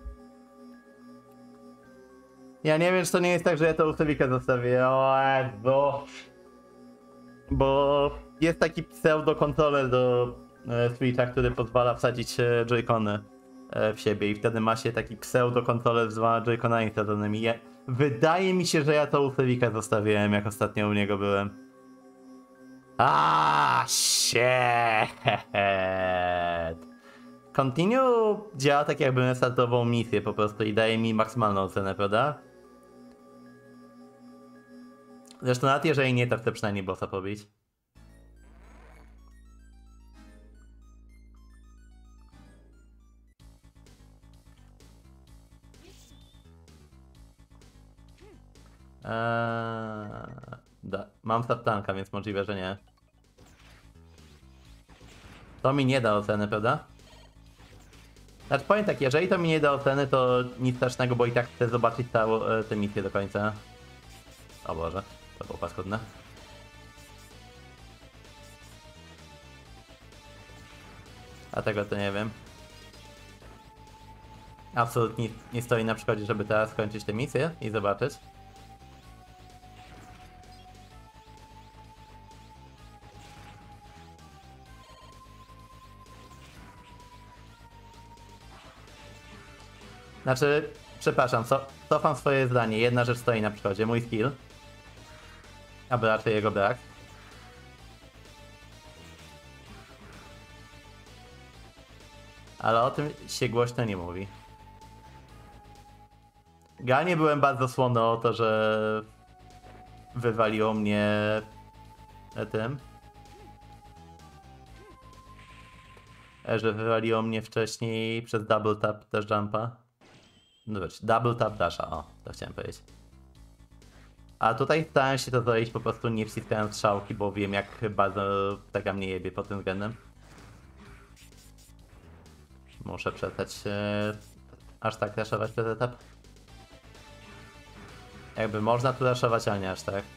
Ja nie wiem, czy to nie jest tak, że ja to ustawikę zostawię. O Jezu. Bo jest taki pseudo-kontroler do e, Switcha, który pozwala wsadzić e, Joy-Cony e, w siebie i wtedy ma się taki pseudo-kontroler z dwoma Joy-Conami wsadzonymi. Ja, wydaje mi się, że ja to ustawikę zostawiłem, jak ostatnio u niego byłem. Ah, shit. Continue działa tak, jakbym startował misję po prostu i daje mi maksymalną ocenę, prawda? Zresztą nawet jeżeli nie, to chcę przynajmniej bossa pobić. Eee, da. Mam startanka, więc możliwe, że nie. To mi nie da oceny, prawda? Znaczy powiem tak, jeżeli to mi nie da oceny, to nic strasznego, bo i tak chcę zobaczyć całą e, tę misję do końca. O Boże, to było paskudne. A tego to nie wiem. Absolutnie nie stoi na przykładzie, żeby teraz skończyć tę misję i zobaczyć. Znaczy, przepraszam, co, cofam swoje zdanie. Jedna rzecz stoi na przykładzie, mój skill. Albo raczej jego brak. Ale o tym się głośno nie mówi. Generalnie byłem bardzo słony o to, że wywaliło mnie tym. Że wywaliło mnie wcześniej przez double tap też jumpa. No wiesz, double tap dasha, o, to chciałem powiedzieć. A tutaj starałem się to zrobić po prostu nie wciskając strzałki, bo wiem jak bardzo taka mnie jebie pod tym względem. Muszę przestać e, aż tak raszować przez etap. Jakby można tu raszować, ale nie aż tak.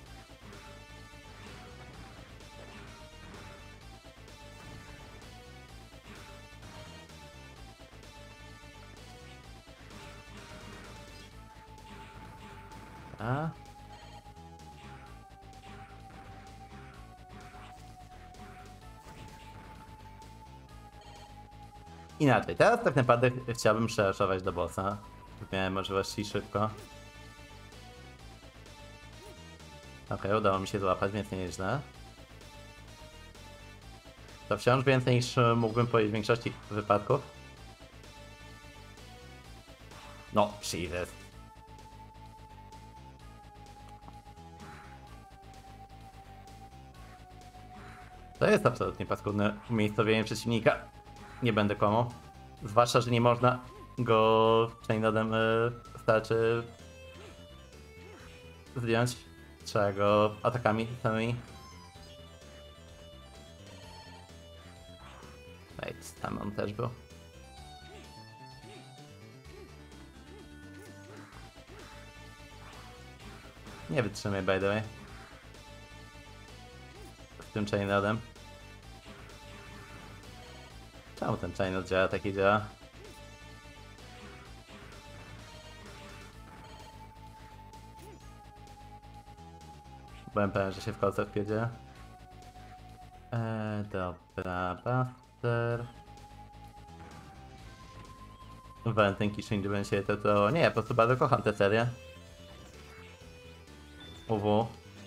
A? Inaczej, teraz tak naprawdę chciałbym przeraszować do bossa. Miałem możliwości szybko. Okej, okay, udało mi się złapać, więc nie nieźle. To wciąż więcej niż mógłbym powiedzieć w większości wypadków. No, Jesus. To jest absolutnie paskudne umiejscowienie przeciwnika. Nie będę kłamał. Zwłaszcza, że nie można go chainodem y, starczy zdjąć. Trzeba go atakami samymi. Wait, tam on też był. Nie wytrzymaj, by the way. Z tym chainodem. Czemu ten chainod działa, taki działa? Byłem pewien, że się w kolce wpiedzie. Eee, dobra, Buster. Walentynki Shinji będzie to, to... Nie, ja po prostu bardzo kocham tę serię. U W.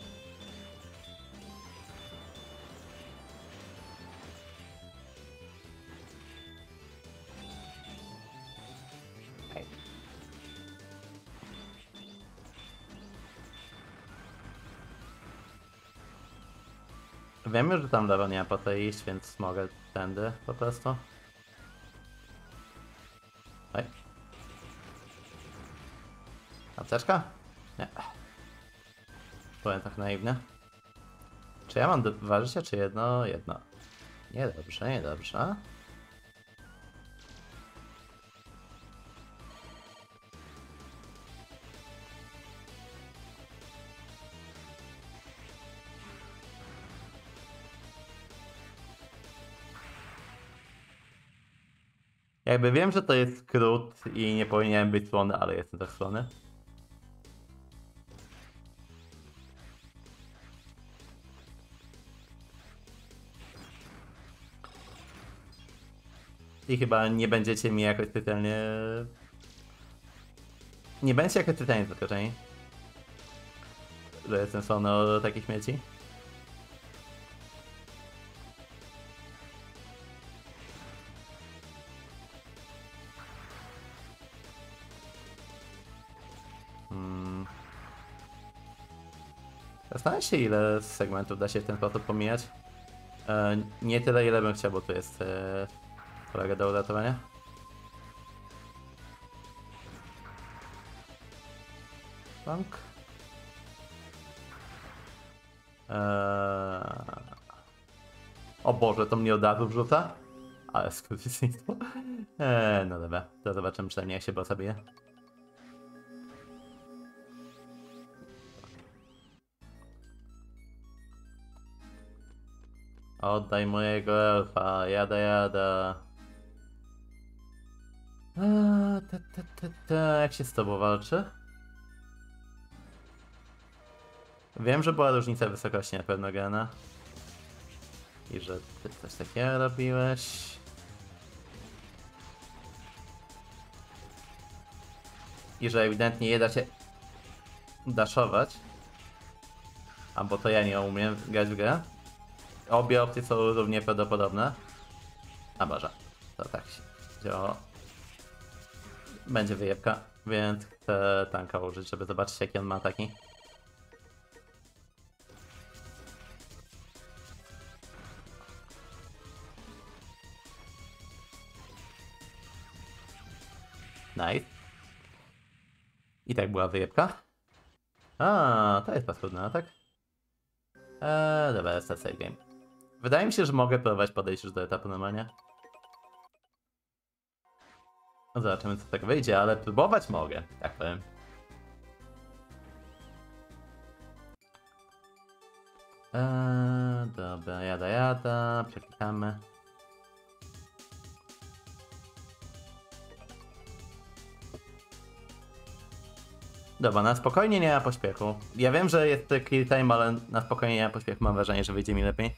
Wiem już, że tam lewo nie ma po co iść, więc mogę tędy po prostu. Oj. Apteczka? Nie. Byłem tak naiwny. Czy ja mam dwa życia, czy jedno? Jedno. Niedobrze, niedobrze. Jakby wiem, że to jest skrót i nie powinienem być słony, ale jestem też słony. I chyba nie będziecie mi jakoś specjalnie... Nie będziecie jakoś specjalnie zaskoczeni, że jestem słony o takich śmieci. Hmm. Zastanawiam się, ile segmentów da się w ten sposób pomijać. E, nie tyle, ile bym chciał, bo tu jest e, kolega do uratowania. Bank. Eee... O Boże, to mnie od razu wrzuca? Ale skurwysyństwo. Eee, no dobra, to zobaczymy przynajmniej jak się bossa bije. Oddaj mojego elfa, jada jada. Eee, te, te, te, te. Jak się z tobą walczy? Wiem, że była różnica wysokości na pewno gena. I że ty coś takiego robiłeś. I że ewidentnie nie da się daszować. Albo to ja nie umiem grać w grę. Obie opcje są równie prawdopodobne. A Boże, to tak się działo. Będzie wyjebka, więc chcę tanka użyć, żeby zobaczyć jaki on ma ataki. Nice. I tak była wyjebka. A, to jest paskudny atak. Eee, dobra, jest to save game. Wydaje mi się, że mogę próbować podejść już do etapu normalnie. No zobaczymy co z tego wyjdzie, ale próbować mogę, tak powiem. Eee, dobra, jada jada, przeklikamy. Dobra, na spokojnie nie ma pośpiechu. Ja wiem, że jest kill time, ale na spokojnie nie ma pośpiechu. Mam wrażenie, że wyjdzie mi lepiej.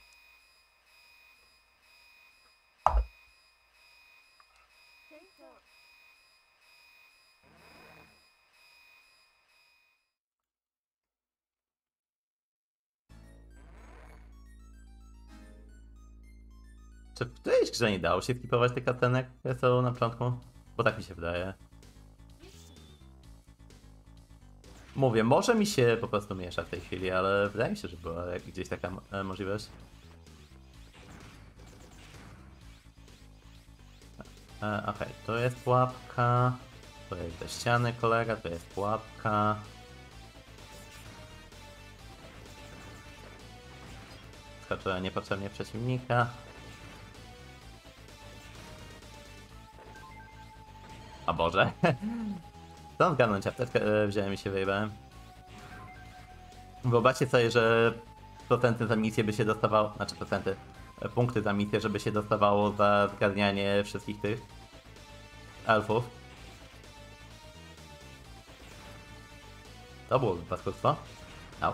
Czy w którejś grze nie dało się skipować tych katenek, które są na początku? Bo tak mi się wydaje. Mówię, może mi się po prostu miesza w tej chwili, ale wydaje mi się, że była gdzieś taka e, możliwość. E, Okej, okay. To jest pułapka. To jest do ściany kolega, to jest pułapka. Skoczyłem niepotrzebnie przeciwnika. A Boże. Stąd zgarnąć apteczkę, e, wziąłem i się wyjebałem. Wyobraźcie sobie, że procenty za misję by się dostawało, znaczy procenty, e, punkty za misję, żeby się dostawało za zgarnianie wszystkich tych elfów. To byłoby paskudstwo. Au.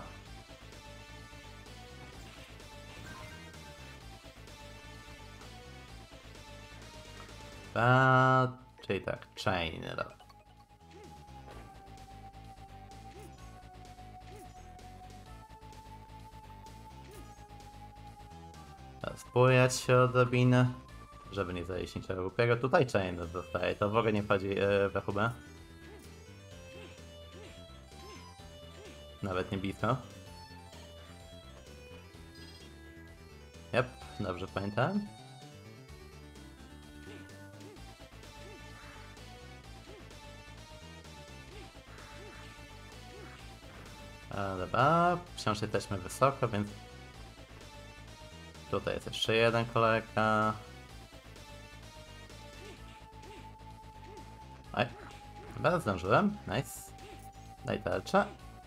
A, czyli tak, chain. Spojać się odrobinę, żeby nie zajść niczego głupiego. Tutaj chain zostaje, to w ogóle nie wchodzi yy, w rachubę. Nawet nie blisko. Jep, dobrze pamiętam. A, dobra, wciąż jesteśmy wysoko, więc tutaj jest jeszcze jeden kolega. Oj, chyba zdążyłem, nice. Daj tarczę.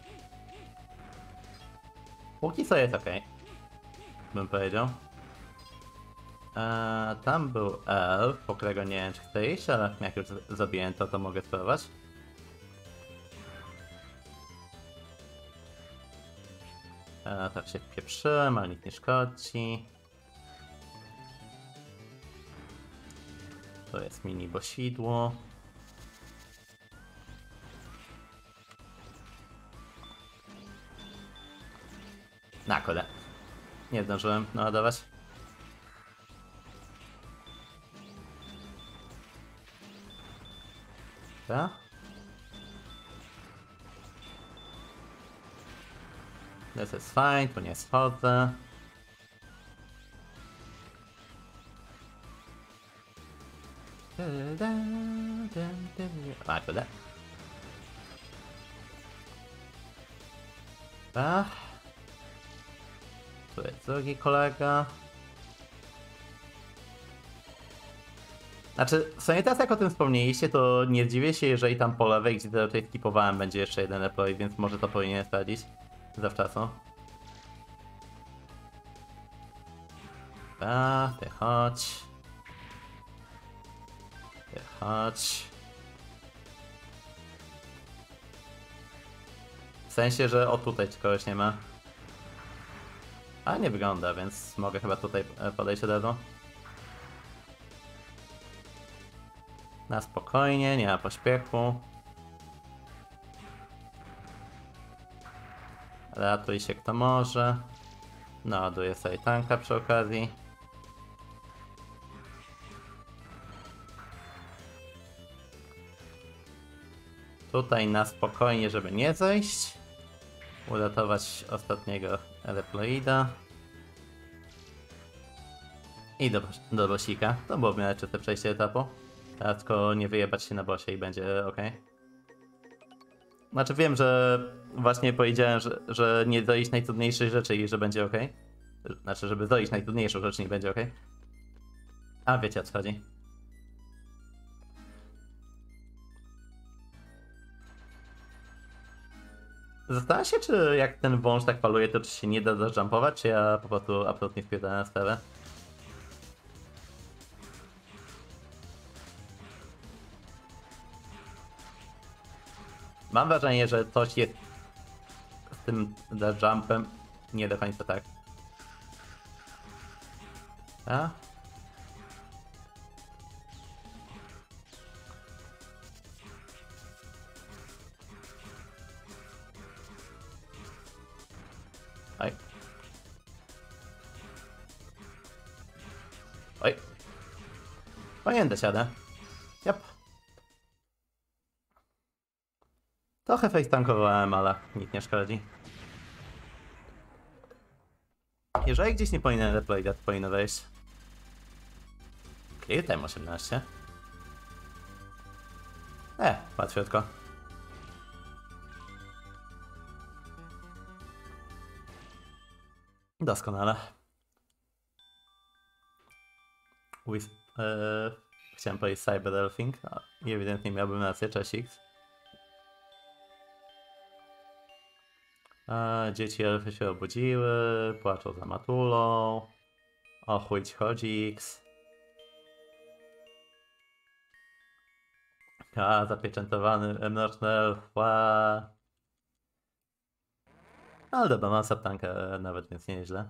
Póki co jest ok, bym powiedział. Eee, tam był elf, po którego nie wiem czy chcę iść, ale jak już zabiję to, to mogę spróbować. Eee, tak się pieprzyłem, ale nikt nie szkodzi. To jest mini bosidło. Na kole. Nie zdążyłem naładować. Dobra. This is fine, tu nie schodzę. A, kurde. Dobra. Tu jest drugi kolega. Znaczy, w sumie teraz jak o tym wspomnieliście, to nie zdziwię się, jeżeli tam po lewej, gdzie tutaj skipowałem, będzie jeszcze jeden deploy, więc może to powinien sprawdzić zawczasu. A, ty chodź. Ty chodź. W sensie, że o tutaj kogoś nie ma. A nie wygląda, więc mogę chyba tutaj podejść od razu. Na spokojnie, nie ma pośpiechu. Ratuj się kto może. Naładuję sobie tanka przy okazji. Tutaj na spokojnie, żeby nie zejść. Uratować ostatniego Reploida. I do, do bossika. To było w miarę czyste przejście etapu. Teraz tylko nie wyjebać się na bossie i będzie ok. Znaczy wiem, że właśnie powiedziałem, że, że nie dojść najtrudniejszych rzeczy i że będzie ok. Znaczy, żeby dojść najtrudniejszą rzecz i będzie ok. A wiecie o co chodzi. Zastanawiam się, czy jak ten wąż tak faluje, to czy się nie da zajumpować, czy ja po prostu absolutnie wpierdolę sprawę. Mam wrażenie, że coś jest z tym jumpem nie do końca tak. A? Oj. Oj. Pamiętam siadę. Yep. Trochę face tankowałem, ale nikt nie szkodzi. Jeżeli gdzieś nie powinien replay, to powinno wejść. Clear time osiemnaście. E, łatwiutko. Doskonale. With, e, chciałem powiedzieć Cyber Elfing, i ewidentnie miałbym rację, cześć X. A, dzieci elfy się obudziły, płaczą za matulą. O chuj ci chodzi X. A, zapieczętowany mroczny elf, ła. Ale dobra, mam saptankę nawet, więc nieźle.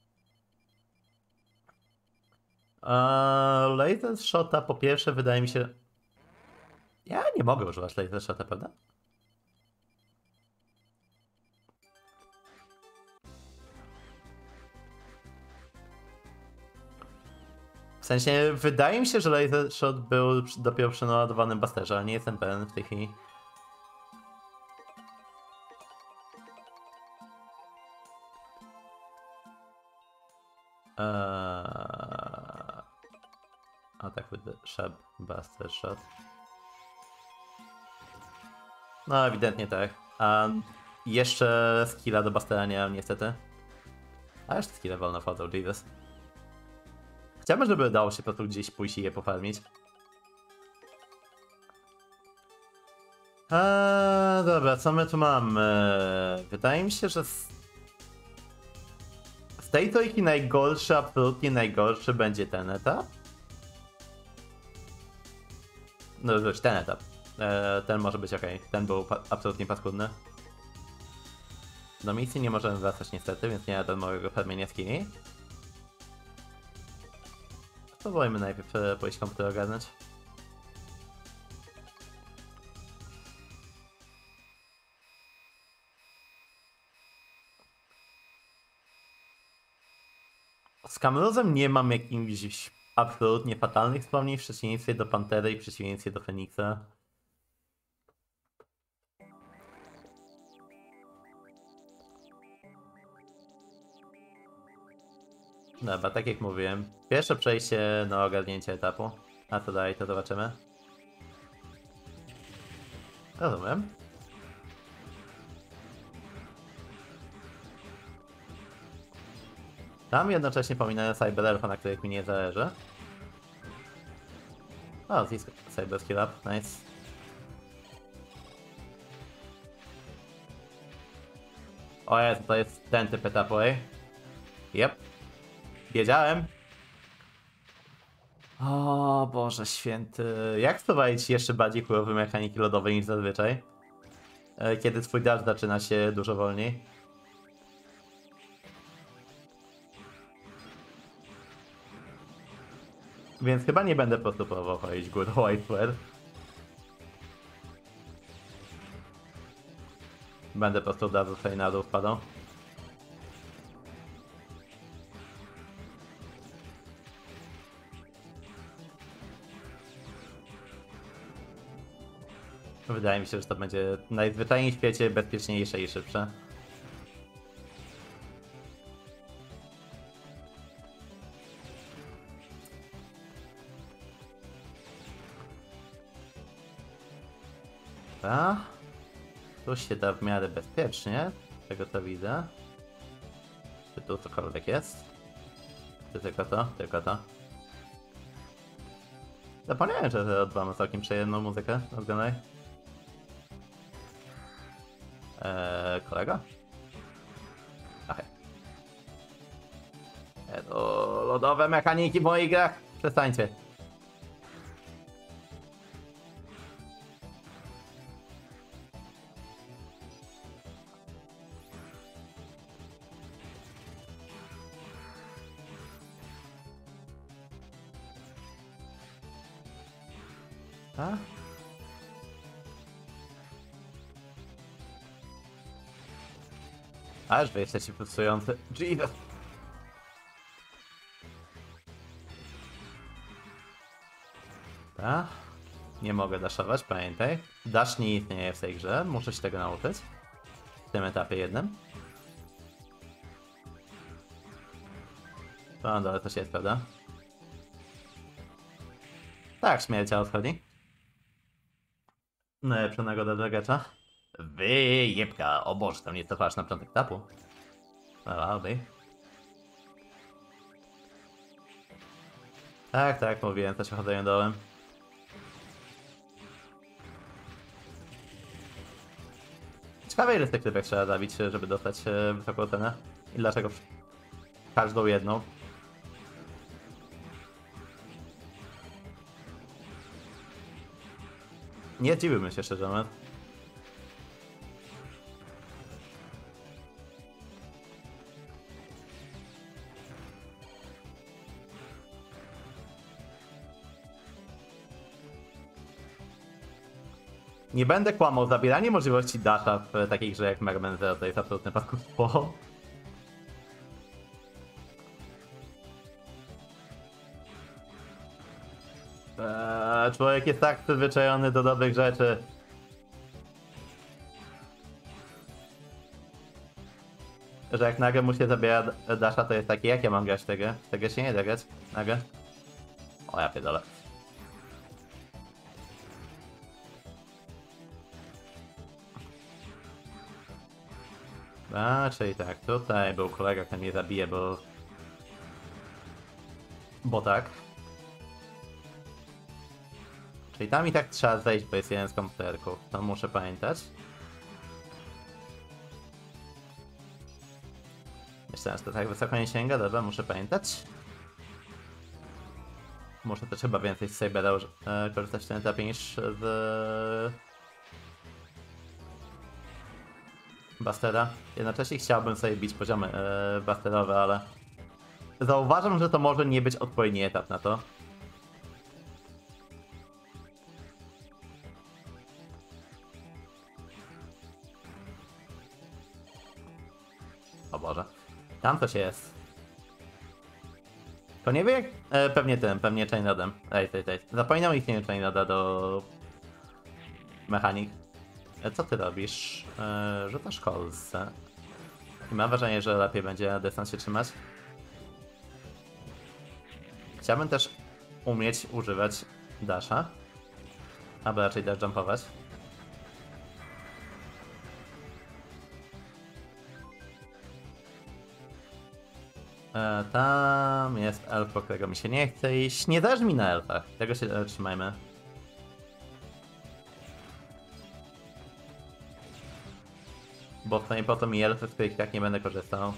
Eee, laser shota po pierwsze wydaje mi się... Ja nie mogę używać laser shota, prawda? W sensie, wydaje mi się, że laser shot był dopiero przy naładowanym busterze, ale nie jestem pewien w tej chwili. Eee... Attack with the sharp buster shot. No, ewidentnie tak. A jeszcze skilla do bustera nie mam niestety. A jeszcze skille wolno wchodzą, Jesus. Chciałbym, żeby dało się po prostu gdzieś pójść i je pofarmić. Eee, dobra, co my tu mamy? Wydaje mi się, że z, z tej trójki najgorszy, absolutnie najgorszy będzie ten etap. No już ten etap. Eee, ten może być ok. Ten był pa absolutnie paskudny. Do misji nie możemy wracać niestety, więc nie do mojego farmienia skilli. Spróbujmy najpierw pójść komputer ogarnąć. Z Camrosem nie mam jakichś absolutnie fatalnych wspomnień w przeciwieństwie do Pantery i w przeciwieństwie do Feniksa. Dobra, tak jak mówiłem, pierwsze przejście na ogarnięcie etapu, a co dalej to zobaczymy. Rozumiem. Tam jednocześnie pominąłem Cyber Elfa, na których mi nie zależy. O, zysk sobie bez kill up, nice. O jest, to jest ten typ etapu, ej. Yep. Wiedziałem. O Boże święty. Jak wprowadzić jeszcze bardziej chujowe mechaniki lodowe niż zazwyczaj? Kiedy twój dash zaczyna się dużo wolniej. Więc chyba nie będę po prostu próbował chodzić górą Whiteware. Będę po prostu od razu tutaj na dół wpadał. Wydaje mi się, że to będzie najzwyczajniej w świecie bezpieczniejsze i szybsze. A? Tu się da w miarę bezpiecznie, z tego co widzę. Czy tu cokolwiek jest? Czy tylko to? Tylko to. Zapomniałem, że odbamy całkiem przyjemną muzykę. Odgadaj. Eee, kolega? Ach. E, to lodowe mechaniki w moich grach. Przestańcie. A? Aż wy jesteście frustrujący. Jesus. A? Nie mogę daszować, pamiętaj. Dash nie istnieje w tej grze, muszę się tego nauczyć. W tym etapie jednym. To na dole też jest, prawda? Tak, śmiercia odchodzi. Najlepsza nagroda dla gracza. Wyjebka, o Boże, tam nie cofasz na początek etapu. Wow, tak, tak, mówiłem, też wychodzę dołem. Ciekawe ile z tych rybek trzeba zabić, żeby dostać wysoką cenę. I dlaczego każdą jedną. Nie zdziwiłbym się szczerze mówiąc. Nie będę kłamał, zabieranie możliwości dasha w takiej grze jak Mega Man Zero to jest absolutne paskudstwo. Eee, człowiek jest tak przyzwyczajony do dobrych rzeczy. Że jak nagle mu się zabiera dasha, to jest takie, jak ja mam grać w tego? W tego się nie da grać? Nagle? O ja pierdolę. A, czyli tak, tutaj był kolega, który mnie zabije, bo... Bo tak. Czyli tam i tak trzeba zejść, bo jest jeden z komputerków. To muszę pamiętać. Myślałem, że to tak wysoko nie sięga, dobra, muszę pamiętać. Muszę też chyba więcej z Sabera e, korzystać w tym etapie niż z... Bastera. Jednocześnie chciałbym sobie bić poziomy e, basterowe, ale... Zauważam, że to może nie być odpowiedni etap na to. O Boże. Tam coś jest. To nie wie jak... E, pewnie tym, pewnie Chainrodem. Ej, ej, ej. Zapominam o istnieniu Chainroda do... Mechanik. E, co ty robisz? E, rzucasz kolce. I mam wrażenie, że lepiej będzie na dystans się trzymać. Chciałbym też umieć używać dasha. Albo raczej dash jumpować. E, tam jest elf, po którego mi się nie chce iść. Nie zależy mi na elfach. Tego się e, trzymajmy. Bo to nie po to mi elfy, z których tak nie będę korzystał.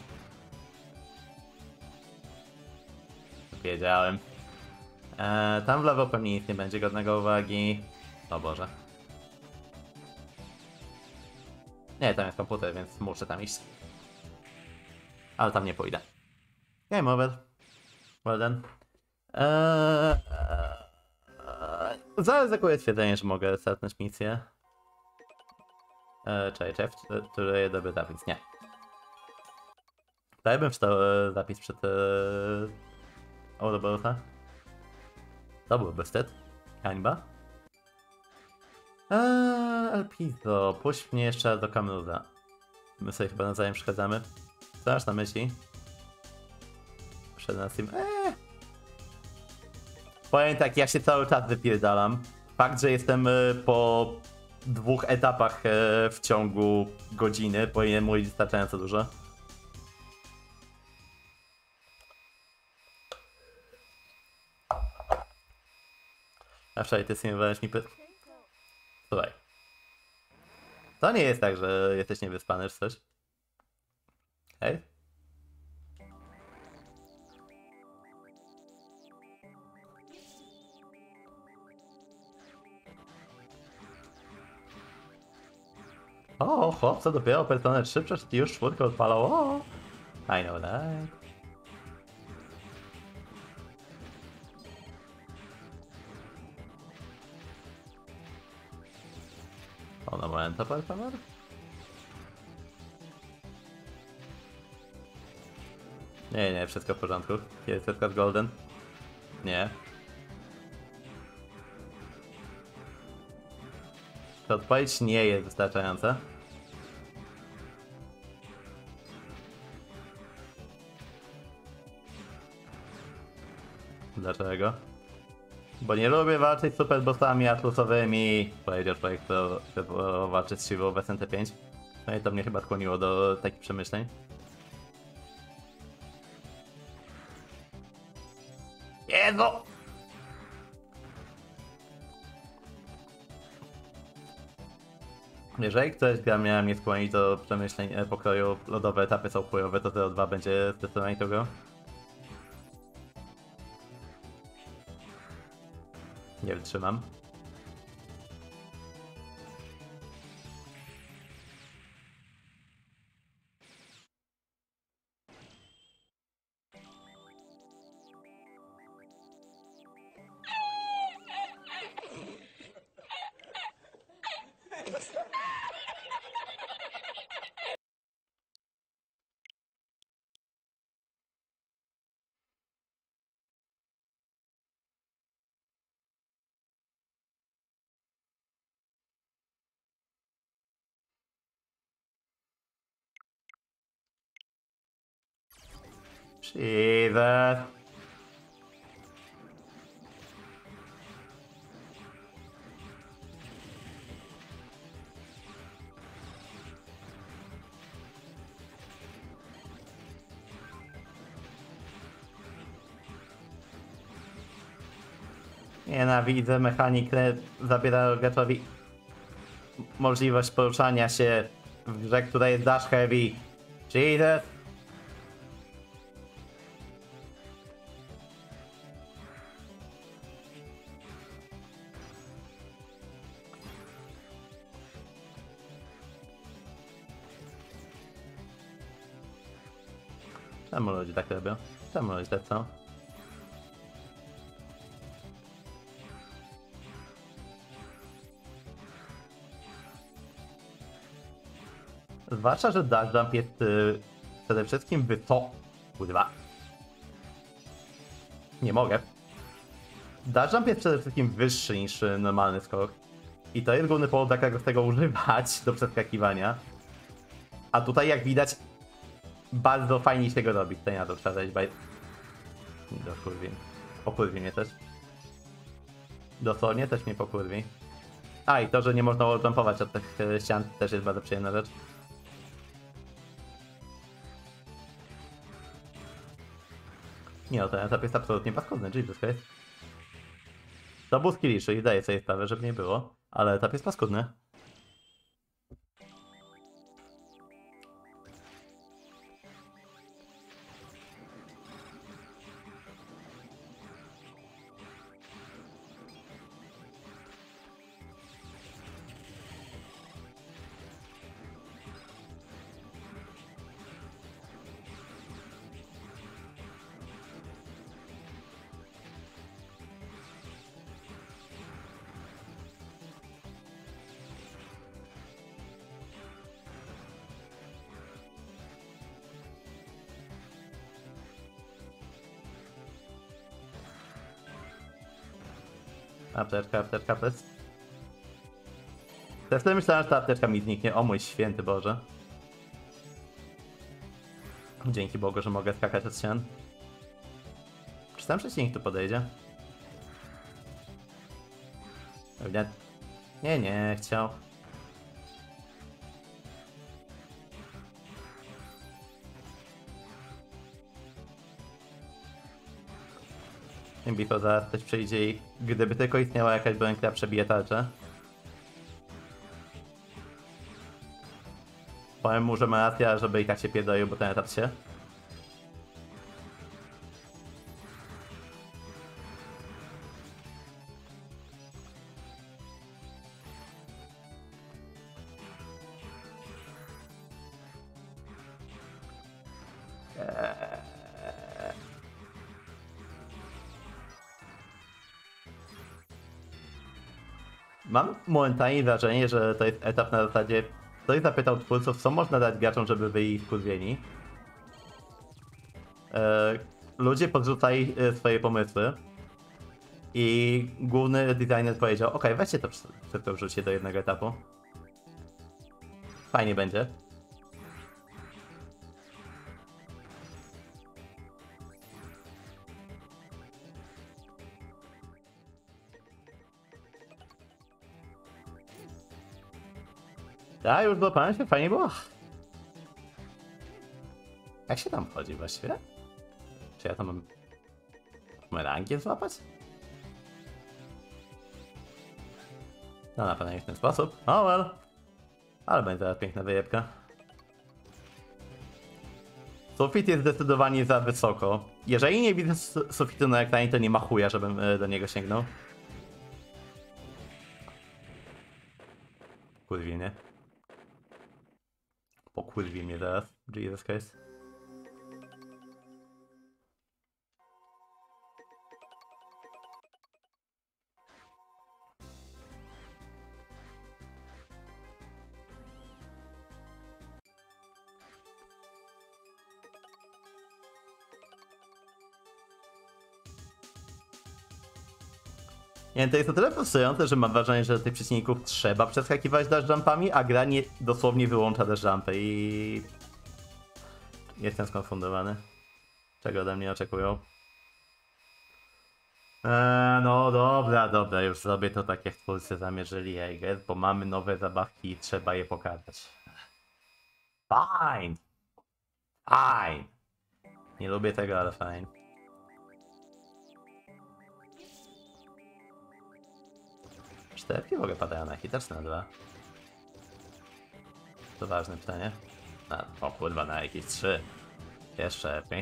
Wiedziałem. E, tam w lewo pewnie nic nie będzie godnego uwagi. O Boże. Nie, tam jest komputer, więc muszę tam iść. Ale tam nie pójdę. Game over. Well done. Eee, eee, zaryzykuję stwierdzenie, że mogę startnąć misję. Eee, czekaj, czekaj, który dobry zapis? Nie. Tutaj bym wstał e, zapis przed e, Ouroboros'a. To byłby wstyd. Hańba. Eee, Elpizo, puść mnie jeszcze do Kamruza. My sobie chyba nawzajem przeszkadzamy. Co masz na myśli? Przed nas tym. Eee. Powiem tak, ja się cały czas wypierdalam. Fakt, że jestem y, po dwóch etapach y, w ciągu godziny, powinien mówić wystarczająco dużo. A wczoraj ty symulowałeś mi py... Słuchaj. To nie jest tak, że jesteś niewyspany czy coś. Hej? O, chłopca dopiero Persona trzy przecież już czwórkę odpalał. O, I know that. O, no momento, por favor. Nie, nie, wszystko w porządku. Jest tylko z Golden. Nie. To odpowiedź nie jest wystarczająca. Dlaczego? Bo nie lubię walczyć z superbossami atlusowymi. Powiedział człowiek, kto chce walczyć z siłą w S N T pięć. No i to mnie chyba skłoniło do takich przemyśleń. Jezu! Jeżeli ktoś gra miała mnie skłonić do przemyśleń e, pokroju lodowe etapy są chujowe, to zero dwa będzie zdecydowanie tego. Nie wytrzymam. Jesus. Nienawidzę mechanik, które zabiera graczowi możliwość poruszania się w grze, która jest dash heavy. Jesus. Czemu ludzie tak robią? Czemu ludzie tak są? Zwłaszcza, że dash jump jest yy, przede wszystkim wysoko. Kurwa. Nie mogę. Dash jump jest przede wszystkim wyższy niż yy, normalny skok. I to jest główny powód, dla którego z tego używać do przeskakiwania. A tutaj, jak widać, bardzo fajnie się go robi. Tutaj na to trzeba zejść, baj... Do kurwi. Pokurwi mnie też. Dosłownie też mnie pokurwi. A i to, że nie można jumpować od tych yy, ścian, też jest bardzo przyjemna rzecz. Nie no, ten etap jest absolutnie paskudny, Jesus Christ. To był skilliszy i daję sobie sprawę, żeby nie było, ale etap jest paskudny. Apteczka, apteczka, apteczka. Też wtedy myślałem, że ta apteczka mi zniknie. O mój święty Boże. Dzięki Bogu, że mogę skakać od ścian. Czy tam przeciwnik tu podejdzie? Nie, nie, nie chciał. Bifo zaraz ktoś przyjdzie i gdyby tylko istniała jakaś broń, która przebije tarczę. Powiem mu, że ma rację, żeby i tak się pierdolił, bo ten etap się. Mam momentami wrażenie, że to jest etap na zasadzie ktoś zapytał twórców, co można dać graczom, żeby byli wkurwieni. E, ludzie podrzucali swoje pomysły i główny designer powiedział, ok, weźcie to wszystko wrzućcie do jednego etapu. Fajnie będzie. A, już złapałem się, fajnie było. Jak się tam wchodzi właściwie? Czy ja tam mam... Mam rangię złapać? No na pewno nie w ten sposób. Oh well. Ale będzie teraz piękna wyjebka. Sufit jest zdecydowanie za wysoko. Jeżeli nie widzę sufitu na ekranie, to nie ma chuja, żebym do niego sięgnął. Kurwie, nie? Pokurwi mnie teraz. Jesus Christ. Nie wiem, to jest o tyle frustrujące, że mam wrażenie, że tych przeciwników trzeba przeskakiwać dash jumpami, a gra nie, dosłownie wyłącza dash jumpy i... Jestem skonfundowany. Czego ode mnie oczekują? Eee, no dobra, dobra, już zrobię to tak jak twórcy zamierzyli, Jaeger, bo mamy nowe zabawki i trzeba je pokazać. Fine! Fine! Nie lubię tego, ale fine. Czterki w ogóle padają na hita, czy na dwa? To ważne pytanie. Na, o kurwa, na jakieś trzy. Jeszcze lepiej.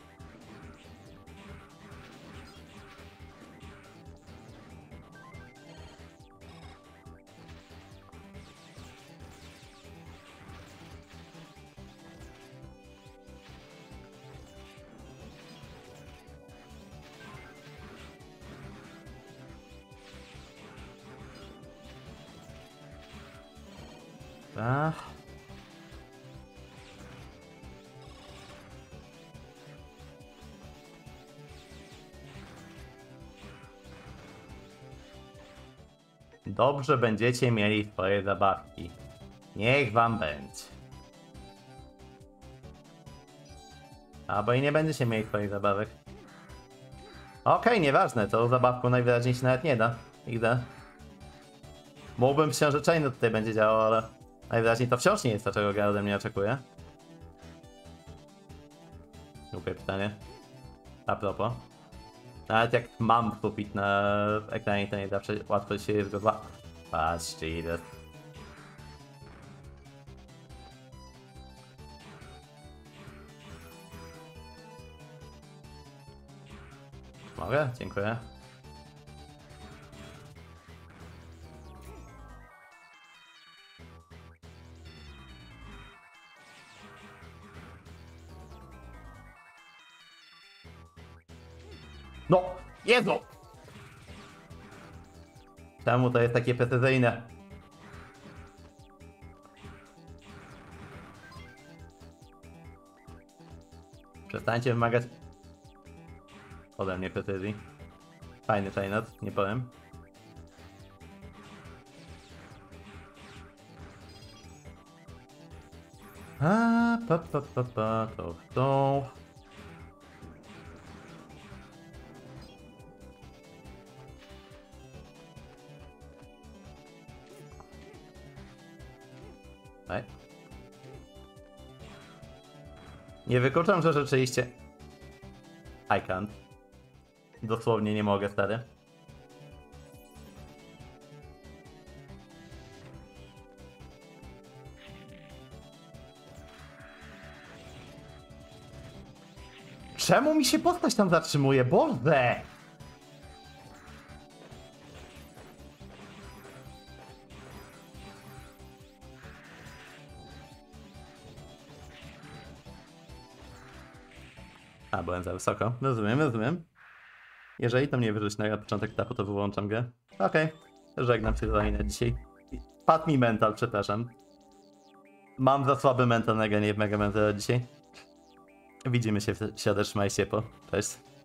Ach. Dobrze będziecie mieli swoje zabawki. Niech wam będzie. Albo i nie będziecie mieli swoich zabawek. Okej, okay, nieważne, to zabawku najwyraźniej się nawet nie da. Idę. Mógłbym się, że chain tutaj będzie działał, ale najwyraźniej to wciąż nie jest to, czego gra ode mnie oczekuje. Głupie pytanie. A propos. Nawet jak mam pupit na ekranie, to nie zawsze łatwo się jest go zła... Patrzcie, ile... Mogę? Dziękuję. No! Jezu! Czemu to jest takie precyzyjne? Przestańcie wymagać ode mnie precyzji. Fajny trainer, nie powiem. A, pa, pa, pa, pa, to, to. Ej. Nie wykluczam, że rzeczywiście... I can't. Dosłownie nie mogę, stary. Czemu mi się postać tam zatrzymuje? Boże! A, byłem za wysoko. Rozumiem, rozumiem. Jeżeli to mnie wyrzuci na początek etapu, to wyłączam go. Okej. Okay. Żegnam się na dzisiaj. Padł mi mental, przepraszam. Mam za słaby mental na genie w Mega Man Zero dzisiaj. Widzimy się w środę, trzymaj się ciepło. Cześć.